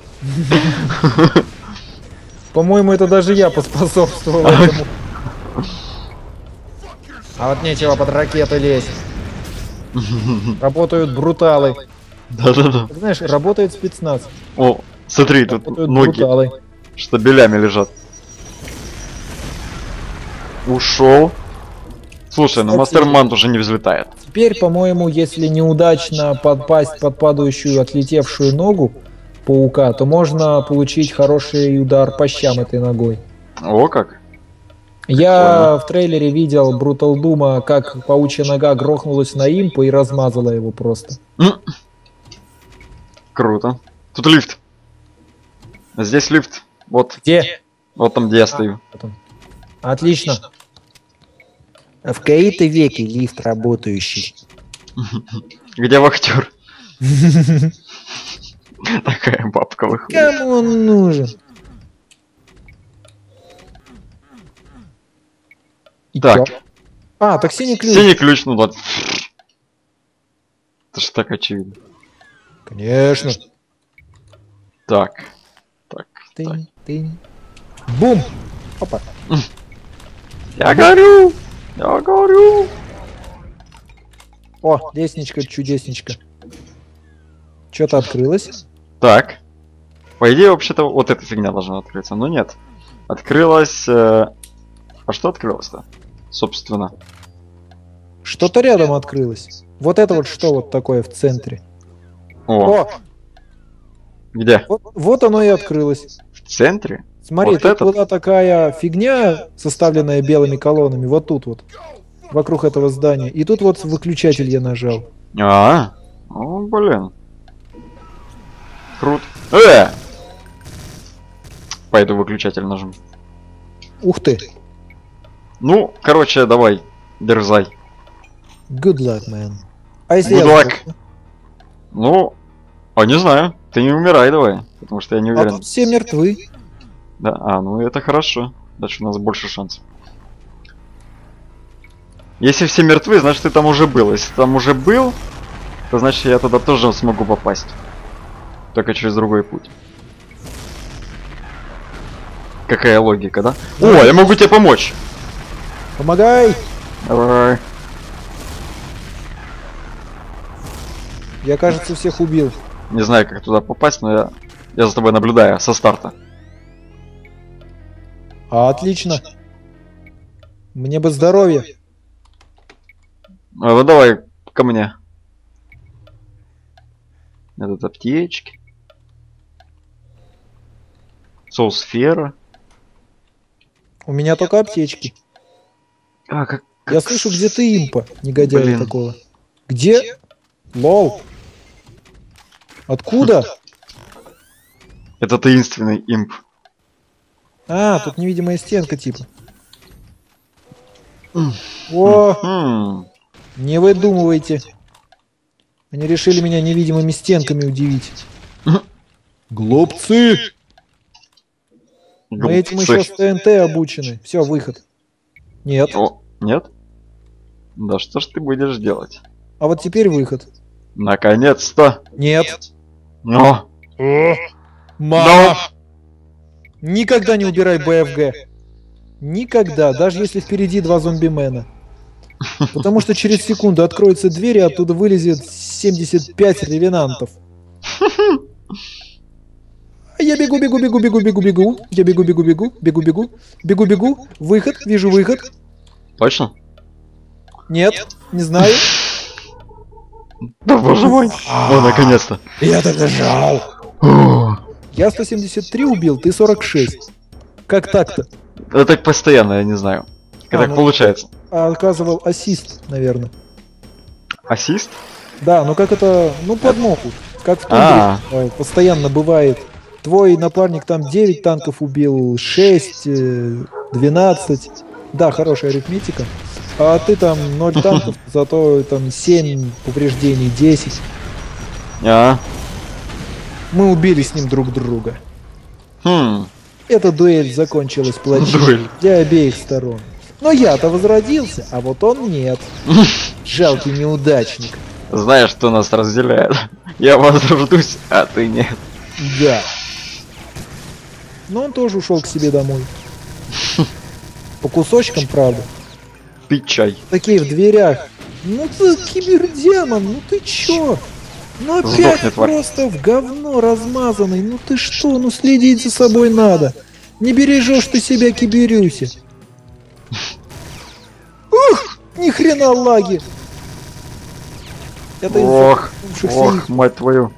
По-моему, это даже я поспособствовал этому. А вот нечего под ракеты лезть. Работают бруталы. Да-да-да. Знаешь, работает спецназ. О, смотри, тут Работают ноги бруталы. штабелями лежат. Ушел. Слушай, ну Кстати, Мастерман уже не взлетает. Теперь, по-моему, если неудачно подпасть под падающую отлетевшую ногу паука, то можно получить хороший удар по щам этой ногой. О, как? Я в трейлере видел Брутал Дума, как паучья нога грохнулась на импу и размазала его просто. М. Круто. Тут лифт. Здесь лифт. Вот. Где? Вот там, где я стою. Вот он. Отлично. В кои-то веки лифт работающий. Где вахтер? Такая бабка выходит. Кому он нужен? И Так. чё? А, так синий ключ. Синий ключ, ну да. Это ж так очевидно. Конечно. Так. Так. так. Тынь, тынь. Бум! Опа. Я горю! Я горю! О, лестничка, чудесничка. Что-то открылось. Так. По идее, вообще-то, вот эта фигня должна открыться, но нет. Открылась... Э... А что открылось-то? Собственно. Что-то рядом открылось. Вот это вот что вот такое в центре. О, О, где? вот, вот оно и открылось. В центре? Смотри, Вот тут этот? была такая фигня, составленная белыми колоннами, вот тут вот. Вокруг этого здания. И тут вот выключатель я нажал. А, о, блин. Круто. Э! Пойду выключатель нажму. Ух ты. Ну, короче, давай, дерзай. Good luck, man. А если Good я luck. сдохну? Ну, а не знаю. Ты не умирай давай, потому что я не А уверен. тут все мертвы. Да, а, ну это хорошо. Значит, у нас больше шансов. Если все мертвы, значит ты там уже был. Если ты там уже был, то значит я туда тоже смогу попасть. Только через другой путь. Какая логика, да? О, я могу тебе помочь! Помогай! Давай. Я, кажется, всех убил. Не знаю, как туда попасть, но я, я за тобой наблюдаю со старта. А, отлично. Мне бы здоровья. А, ну давай ко мне. Этот аптечки. Соусфера. У меня только аптечки. А, как, как Я слышу, где ты, импа, негодяя Блин. такого. Где? Лол. Откуда? Это таинственный имп. А, тут невидимая стенка типа. О, Хм. не выдумывайте. Они решили меня невидимыми стенками удивить. Глупцы! Мы этим еще с ТНТ обучены. Все, выход. Нет. О, нет? Да что ж ты будешь делать? А вот теперь выход. Наконец-то! Нет. Но! Мама! Никогда не убирай БФГ. Никогда, даже если впереди два зомбимена. Потому что через секунду откроется дверь, и оттуда вылезет семьдесят пять ревенантов. Я бегу, бегу, бегу, бегу, бегу, бегу. Я бегу, бегу, бегу, бегу, бегу. Бегу, бегу. Выход, вижу выход. Точно? Нет, не знаю. Да боже мой! О, наконец-то! Я добежал. Я сто семьдесят три убил, ты сорок шесть. Как так-то? Это так постоянно, я не знаю. Как А, так ну- получается? А, оказывал ассист, наверное. Ассист? Да, ну как это, ну подмогу. Как в А. Тундре э, постоянно бывает. Твой напарник там девять танков убил, шесть, э, двенадцать. Да, хорошая арифметика. А ты там ноль танков, зато там семь повреждений, десять. А? Мы убили с ним друг друга. Хм. Эта дуэль закончилась плачевно Дуэль. для обеих сторон. Но я-то возродился, а вот он нет. Жалкий неудачник. Знаешь, что нас разделяет? Я возрождусь, а ты нет. Да. Но он тоже ушел к себе домой. По кусочкам, правда. Пить чай. Такие в дверях. Ну ты кибердемон, ну ты чё? Ну опять Сдохни, тварь. просто в говно размазанный. Ну ты что, ну следить за собой надо. Не бережешь ты себя, киберюся. Ух, ни хрена лаги. Это Ох, ох, мать твою.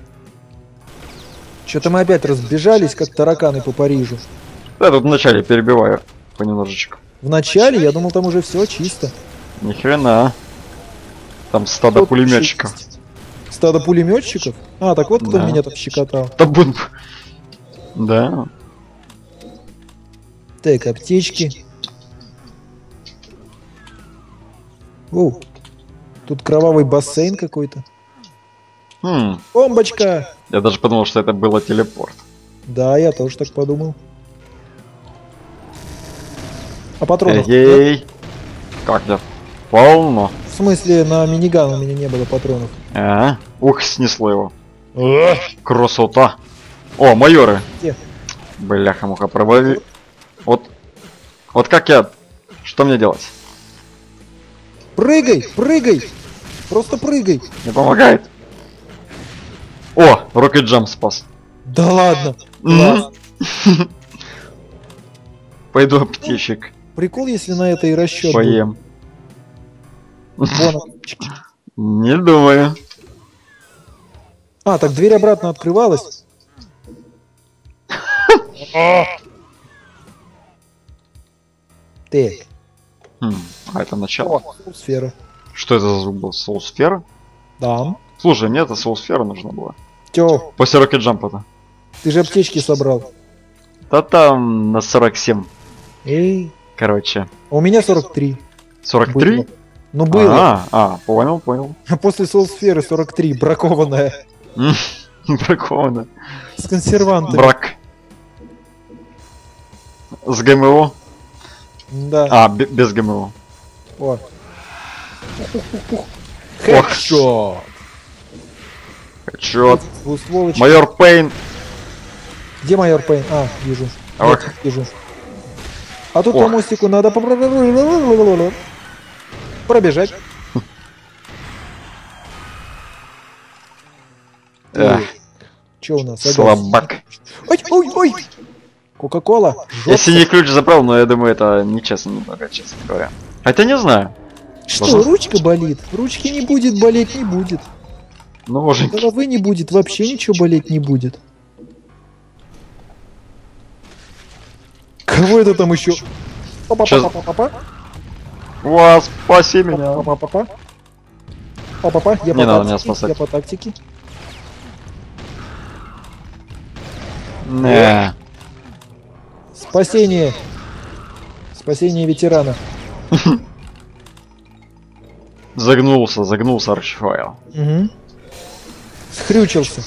Что-то мы опять разбежались, как тараканы по Парижу. Я тут вначале перебиваю понемножечку. Вначале я думал, там уже все чисто. Ни хрена. Там стадо Вот пулеметчиков. чисть. Стадо пулеметчиков? А, так вот кто Да. меня там щекотал. Табун. Да. Так, аптечки. Оу. Тут кровавый бассейн какой-то. Хм. Бомбочка! Я даже подумал, что это было телепорт. Да, я тоже так подумал. А патронов? нет? Эй. Как я? Полно. В смысле, на миниган у меня не было патронов. А? Ух, снесло его. Красота. О, майоры. Где? Бляха-муха, провали... Вот. Вот как я... Что мне делать? Прыгай, прыгай! Просто прыгай! Не помогает. О, Rocket Jump спас. Да ладно! Мгм. Класс. Пойду аптечек Прикол, если на это и расчет. поем. Вон аптечки. Не думаю. А, так дверь обратно открывалась. Так. Хм, а это начало. О, сфера. Что это за звук был? Соул-сфера? Да. Слушай, мне это соул-сфера нужна была. Тё, После Rocket Jump-то. ты же аптечки собрал. Да там на сорок семь. Эй, Короче. а у меня сорок три. сорок три? Было. Ну было. А, а, понял, понял. А после соул-сферы сорок три, бракованная. М, Бракованно. С консервантами. Брак. С ГМО? Да. А, бе- без ГМО. О. Хэдшот. Чё? Двустволочка. Майор Пейн. Где майор Пейн? А, вижу. Ох. Нет, вижу. А тут Ох. по мостику надо попро- пробежать. Эх, Че у нас? Ага. слабак. Ой, ой, ой! Кока-кола. Я Жопа. синий ключ забрал, но я думаю, это нечестно немного, честно говоря. Хотя не знаю. Что, Должно- ручка болит? Ручки не будет, болеть не будет. Ну, может, Головы не будет, вообще ничего болеть не будет. Кого это там еще? Папа-папа-папа. вас спаси меня. Папа-папа. Папа-папа. Я Не по надо меня тактике, спасать. я по тактике. Не. Спасение. Спасение ветерана. Загнулся, загнулся Арчфайл. Угу. Схрючился.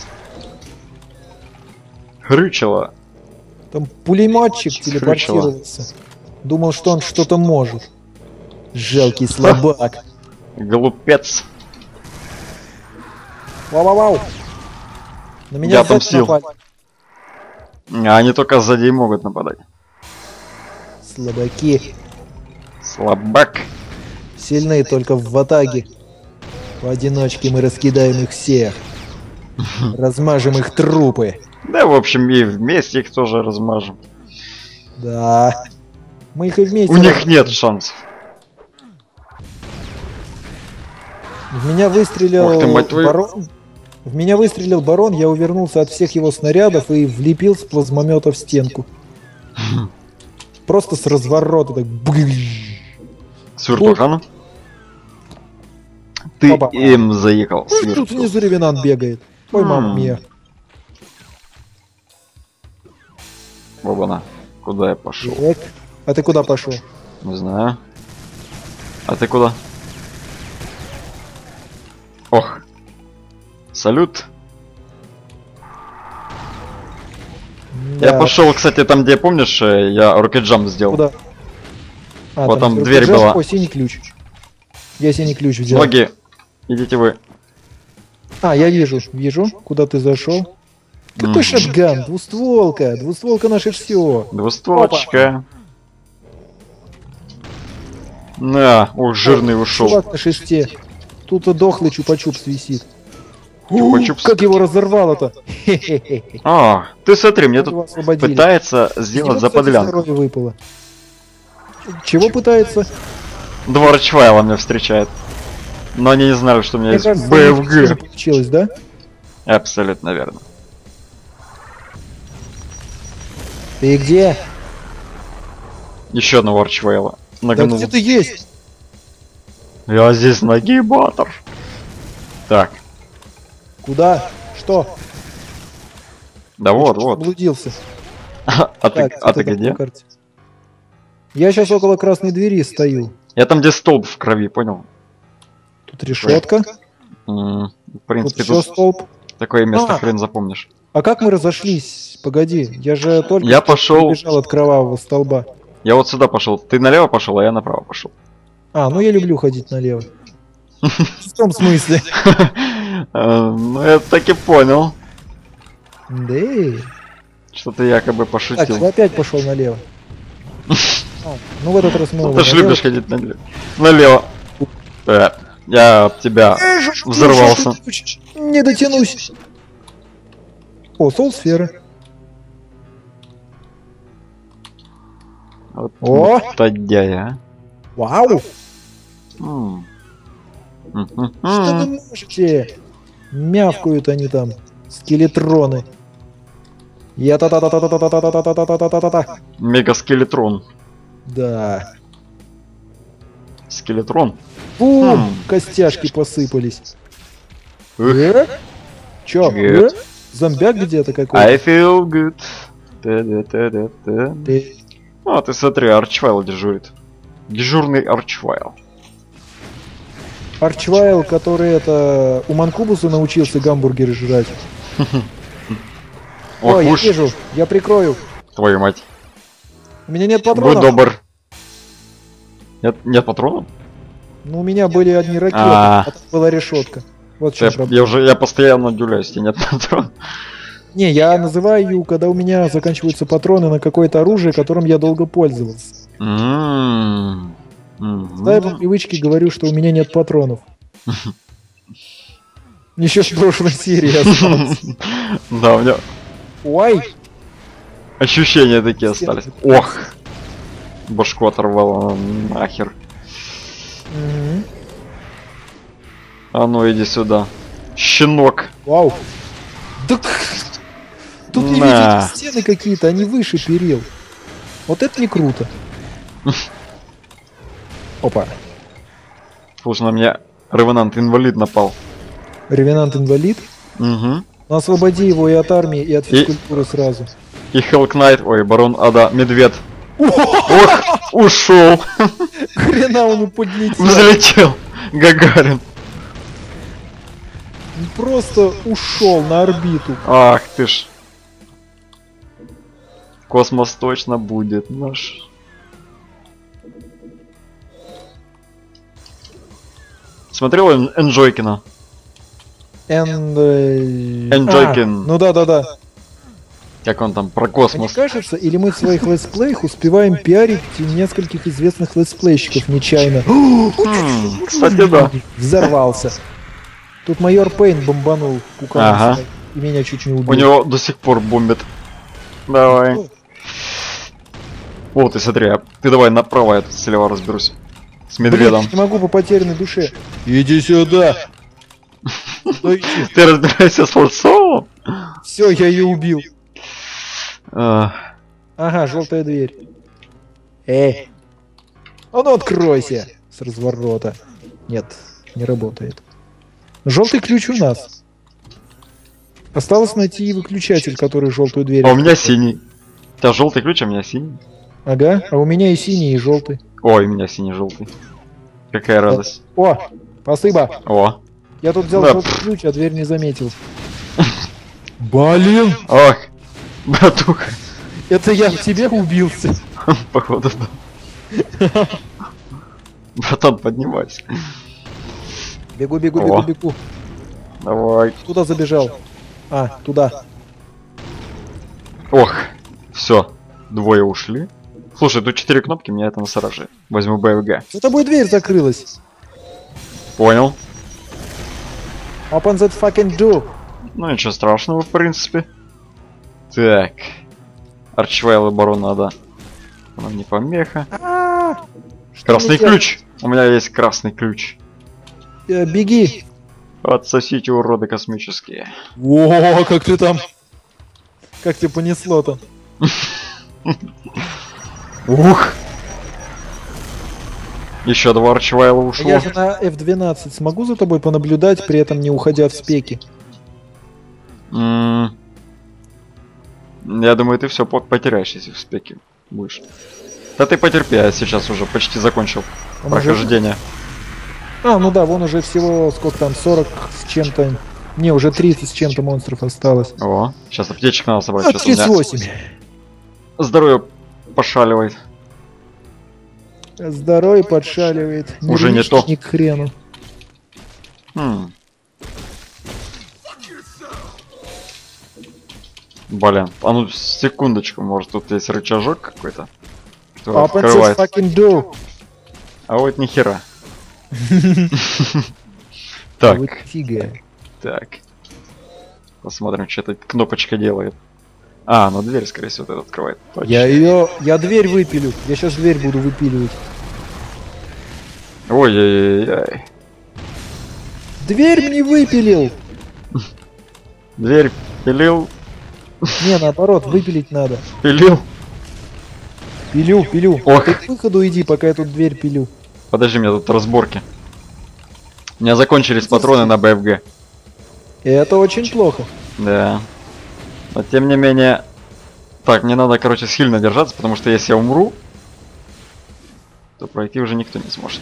Хрючило. Там пулеметчик Схрючило. телепортировался. Думал, что он что-то может. Жалкий слабак. Глупец. Вау-вау-вау. На меня Я сзади отомстил. напали. А они только сзади и могут нападать. Слабаки. Слабак. Сильные только в ватаге. Поодиночке мы раскидаем их всех. Размажем их трупы. Да, в общем, и вместе их тоже размажем. Да. Мы их и вместе... У них раз- нет шансов. В меня выстрелил Ох ты, мать твою. барон. В меня выстрелил барон, я увернулся от всех его снарядов и влепил с плазмомета в стенку. Просто с разворота так. бгыщ. Свертухана. Ты Опа. им заехал. Ой, тут свертух. внизу ревенант бегает. Ой, мама М. мия. Оба-на. Куда я пошел? Так. А ты куда пошел? Не знаю. А ты куда? Ох. Салют. Я Да. пошел, кстати, там, где, помнишь, э, я Rocket Jump сделал. Куда? А, Вот там где дверь рукоджав- была. О, синий ключ. Я синий ключ взял. Ноги. Идите вы. А, я вижу, вижу, куда ты зашел. Какой М. шотган? Двустволка. Двустволка наше все. Двустволочка. На, ух, жирный ушел. Чувак на шесте. Тут и дохлый чупа-чупс висит. Чупа-чупс. Ух, как его разорвало-то. Хе-хе-хе. А, ты смотри, мне Его тут освободили. пытается Из него, сделать за кстати, подлянку. здоровье выпало. Чего пытается? Два Рачвайла меня встречает. Но они не знали, что у меня Мне есть кажется, у них ничего не БФГ. получилось, да? Абсолютно верно. Ты где? Еще одного Арчвейла. Да Нагнул. где ты есть? Я здесь нагибатор. Так, Куда? Что? да вот, Чуть вот. Блудился. А ты, Так, а ты это там где? на карте. Я сейчас около красной двери стою. Я там, где столб в крови, понял? Тут решетка. М, В Тут принципе, еще тут столб. такое место А. хрен запомнишь. А как мы разошлись? Погоди, я же только Я что пошел, убежал от кровавого столба. я вот сюда пошел. Ты налево пошел, а я направо пошел. А, ну я люблю ходить налево. В том смысле? Э, Ну, я так и понял, Да. что ты якобы Так, пошутил. я опять пошел налево. А, ну в этот раз мы Ну, его ты ж налево. любишь ходить налево. Налево. Э, я об тебя Э, ж- взорвался. что ты учишь? Не дотянусь. О, соул-сферы. Вот О! Тадяя. Вау! М. М, м, Что вы м. можете? Мявкают они там, скелетроны. Я та та та та та та та та та та та та та та та Мегаскелетрон. Да. Скелетрон. Бум! Хм. Костяшки посыпались. Ух. Э? Чё? Good. Э? Зомбяк где-то какой-то? I feel good. Та-да-та-да-та. Ты- А, ты смотри, Арчвайл дежурит. Дежурный Арчвайл. Арчвайл, который это у Манкубуса научился гамбургеры жрать. Ох Ой, я уж, вижу, я прикрою. твою мать. У меня нет Будь патронов. добр. Нет, нет патронов? Ну, у меня были одни ракеты, А. а там была решетка. Вот в Я, чем проблема. я уже я постоянно удивляюсь, тебе нет патронов. Не, я называю, когда у меня заканчиваются патроны на какое-то оружие, которым я долго пользовался. М. Мгм. Да, я по привычке говорю, что у меня нет патронов. Еще с прошлой серии осталось. Да, у меня Ой! ощущения такие остались. Ох! Башку оторвало нахер. Мгм. А ну иди сюда. Щенок. Вау! Да к- Тут не На. видите стены какие-то, они выше перил. Вот это не круто. Опа. Слушай, на меня Ревенант инвалид напал. Ревенант-инвалид. Угу. Ну, освободи его и от армии, и от физкультуры сразу. И Хелк Найт, ой, Барон Ада, Медведь. Ох, ушел. Хрена он подлетел. Взлетел. Гагарин. Он просто ушел на орбиту. Ах ты ж. Космос точно будет наш. Смотрел Эн- Энджойкина? Энд... э, Энджойкин. а, ну да, да, да. Как он там про Мне космос? кажется, или мы в своих летсплеях успеваем пиарить нескольких известных летсплейщиков нечаянно. Хм, кстати, да. Взорвался. Тут майор Пейн бомбанул куканом Ага. и меня чуть не убил. У него до сих пор бомбит. Давай. Вот, и смотри, а ты давай направо, я тут слева разберусь. С Блин, медведом. я не могу по потерянной душе. Иди сюда. Ты разбираешься с Лотсовым? Все, я ее убил. А, Ага, желтая дверь. Эй. А ну откройся. С разворота. Нет, не работает. Желтый ключ у нас. Осталось найти выключатель, который желтую дверь. а у меня синий. У тебя желтый ключ, а у меня синий. Ага, а у меня и синий, и желтый. Ой, у меня синий-желтый. Какая радость. О, спасибо. О. Я тут взял Да. желтый ключ, а дверь не заметил. Блин, Ох, братуха. это я в тебе убился. Походу, да. Братан, поднимайся. Бегу, бегу, О. бегу, бегу. Давай. Туда забежал. А, туда. Ох, все, двое ушли. Слушай, тут четыре кнопки, меня это настораживает. Возьму БФГ. За тобой дверь закрылась. Понял. Open that fucking door. Ну ничего страшного, в принципе. Так. Арчвайл и Барон Ада. Нам не помеха. А, что Красный мне делать? ключ. У меня есть красный ключ. Э, Беги. Отсосите, уроды космические. О, как ты там? Как тебе понесло-то? Ух! Еще два Арчвайла А ушло. я же на эф двенадцать смогу за тобой понаблюдать, при этом не уходя в спеки? М. Я думаю, ты все потеряешь, если в спеке будешь. Да ты потерпи, я сейчас уже почти закончил Он уже- прохождение. А, ну да, вон уже всего, сколько там, сорок с чем-то... Не, уже тридцать с чем-то монстров осталось. О, сейчас аптечек надо собрать. А, Что-то у меня тридцать восемь. здоровье пошаливает. Здоровье подшаливает. Уже не Нервишки то. ни к хрену. Хм. Блин, а ну секундочку, может тут есть рычажок какой-то? Кто Open the открывает? fucking door. А вот нихера. Так. Так, Фига. так. Посмотрим, что эта кнопочка делает. А, ну дверь, скорее всего, вот этот открывает. Точно. Я ее... Я дверь выпилю. Я сейчас дверь буду выпиливать. Ой-ой-ой. Дверь мне выпилил! Дверь пилил, Не, наоборот, выпилить надо. пилил. Пилю, пилю. Ох. Ты к выходу иди, пока я тут дверь пилю. Подожди, у меня тут разборки. У меня закончились патроны на БФГ. Это очень плохо. Да. Но тем не менее... Так, мне надо, короче, сильно держаться, потому что если я умру, то пройти уже никто не сможет.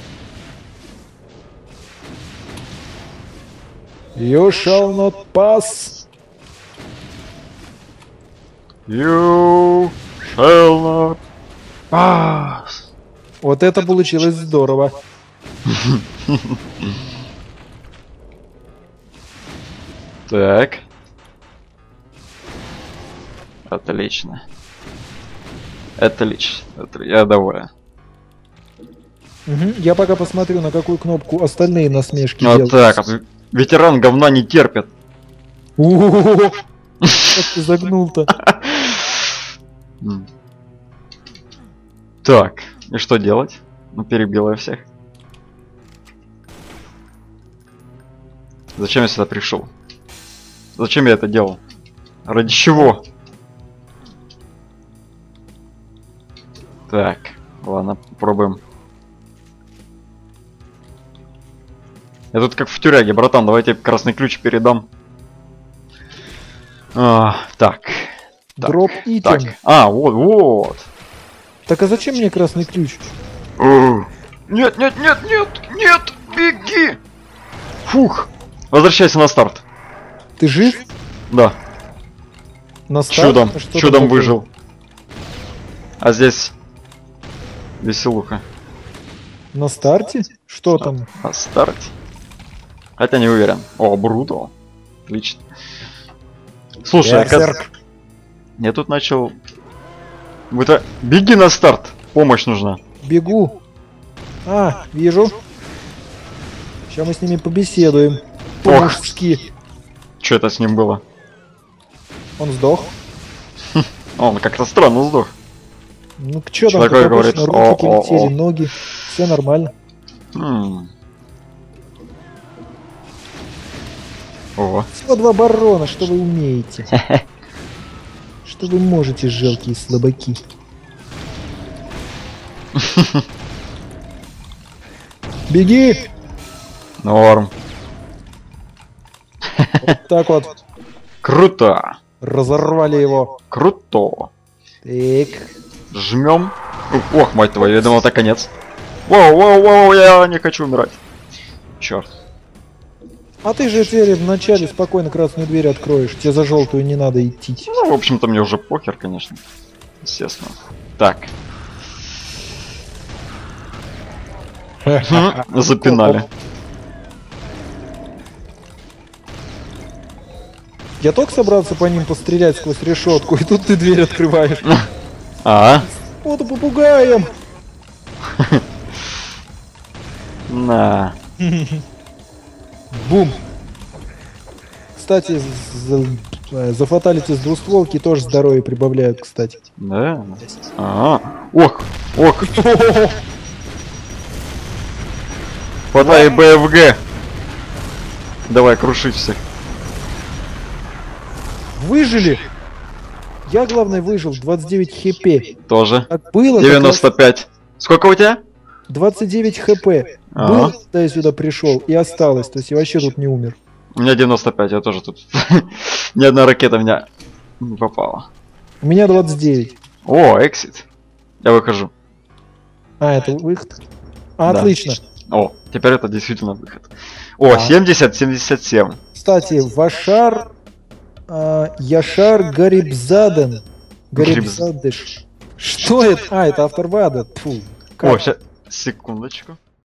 You shall not pass. You shall not pass. Вот это получилось здорово. Так. Отлично. Отлично. Отли- Я доволен. Мгм. Я пока посмотрю, на какую кнопку остальные насмешки Вот делают. так. вот. Ветеран говна не терпит. У-у-у-у. Как ты загнул-то? М. Так, и что делать? Ну, перебил я всех. Зачем я сюда пришел? Зачем я это делал? Ради чего? Так, ладно, попробуем. Я тут как в тюряге, братан, давайте красный ключ передам. А, так. Так, Дроп итем. Так, а, вот, вот. Так а зачем мне красный ключ? Нет, нет, нет, нет, нет, беги! Фух, возвращайся на старт. Ты жив? Да, На старт? чудом, А что там чудом такое? выжил. А здесь веселуха. На старте? Что там? На старте? Хотя не уверен. О, Бруто. Отлично. Слушай, Берсерк. оказ- я тут начал... Это... Беги на старт, помощь нужна. Бегу. А, вижу. Сейчас мы с ними побеседуем. По-мужски. Что это с ним было? Он сдох. Он как-то странно сдох. Ну, к чё там, Такое как говорит, обычно, руки о-о-о. полетели, ноги. Все нормально. М. О, Всего два барона, что вы умеете. Что вы можете, жалкие слабаки. Беги! норм. Вот так вот. Круто. Разорвали его. Круто. Так. Жмем. Ох, мать твою, я думал, это конец. Воу, воу, воу, я не хочу умирать. Черт. А ты же теперь вначале спокойно красную дверь откроешь. Тебе за желтую не надо идти. Ну, в общем-то, мне уже похер, конечно. Естественно. Так. Хм, запинали. Я только собрался по ним пострелять сквозь решетку, и тут ты дверь открываешь. А? Вот и попугаем. На. Бум. Кстати, за, за фаталити с двустволки тоже здоровье прибавляют, кстати. Да? А. Ох, ох. Хватай БФГ. Давай крушить всех. Выжили! Я, главное, выжил. двадцать девять хп. Тоже. Как было, девяносто пять. Сколько у тебя? так и двадцать девять хп. Ага. Было, когда я сюда пришел, и осталось. То есть я вообще тут не умер. У меня девяносто пять, я тоже тут. Ни одна ракета в меня не попала. У меня двадцать девять. О, эксит. Я выхожу. А, это выход? А, Да. отлично. О, теперь это действительно выход. О, А. семьдесят семьдесят семь. Кстати, Вашар... а, Яшар Гарибзаден. Гарибзадыш. Что это? А, это автор Вада. Фу. О, Как? ща... секундочку.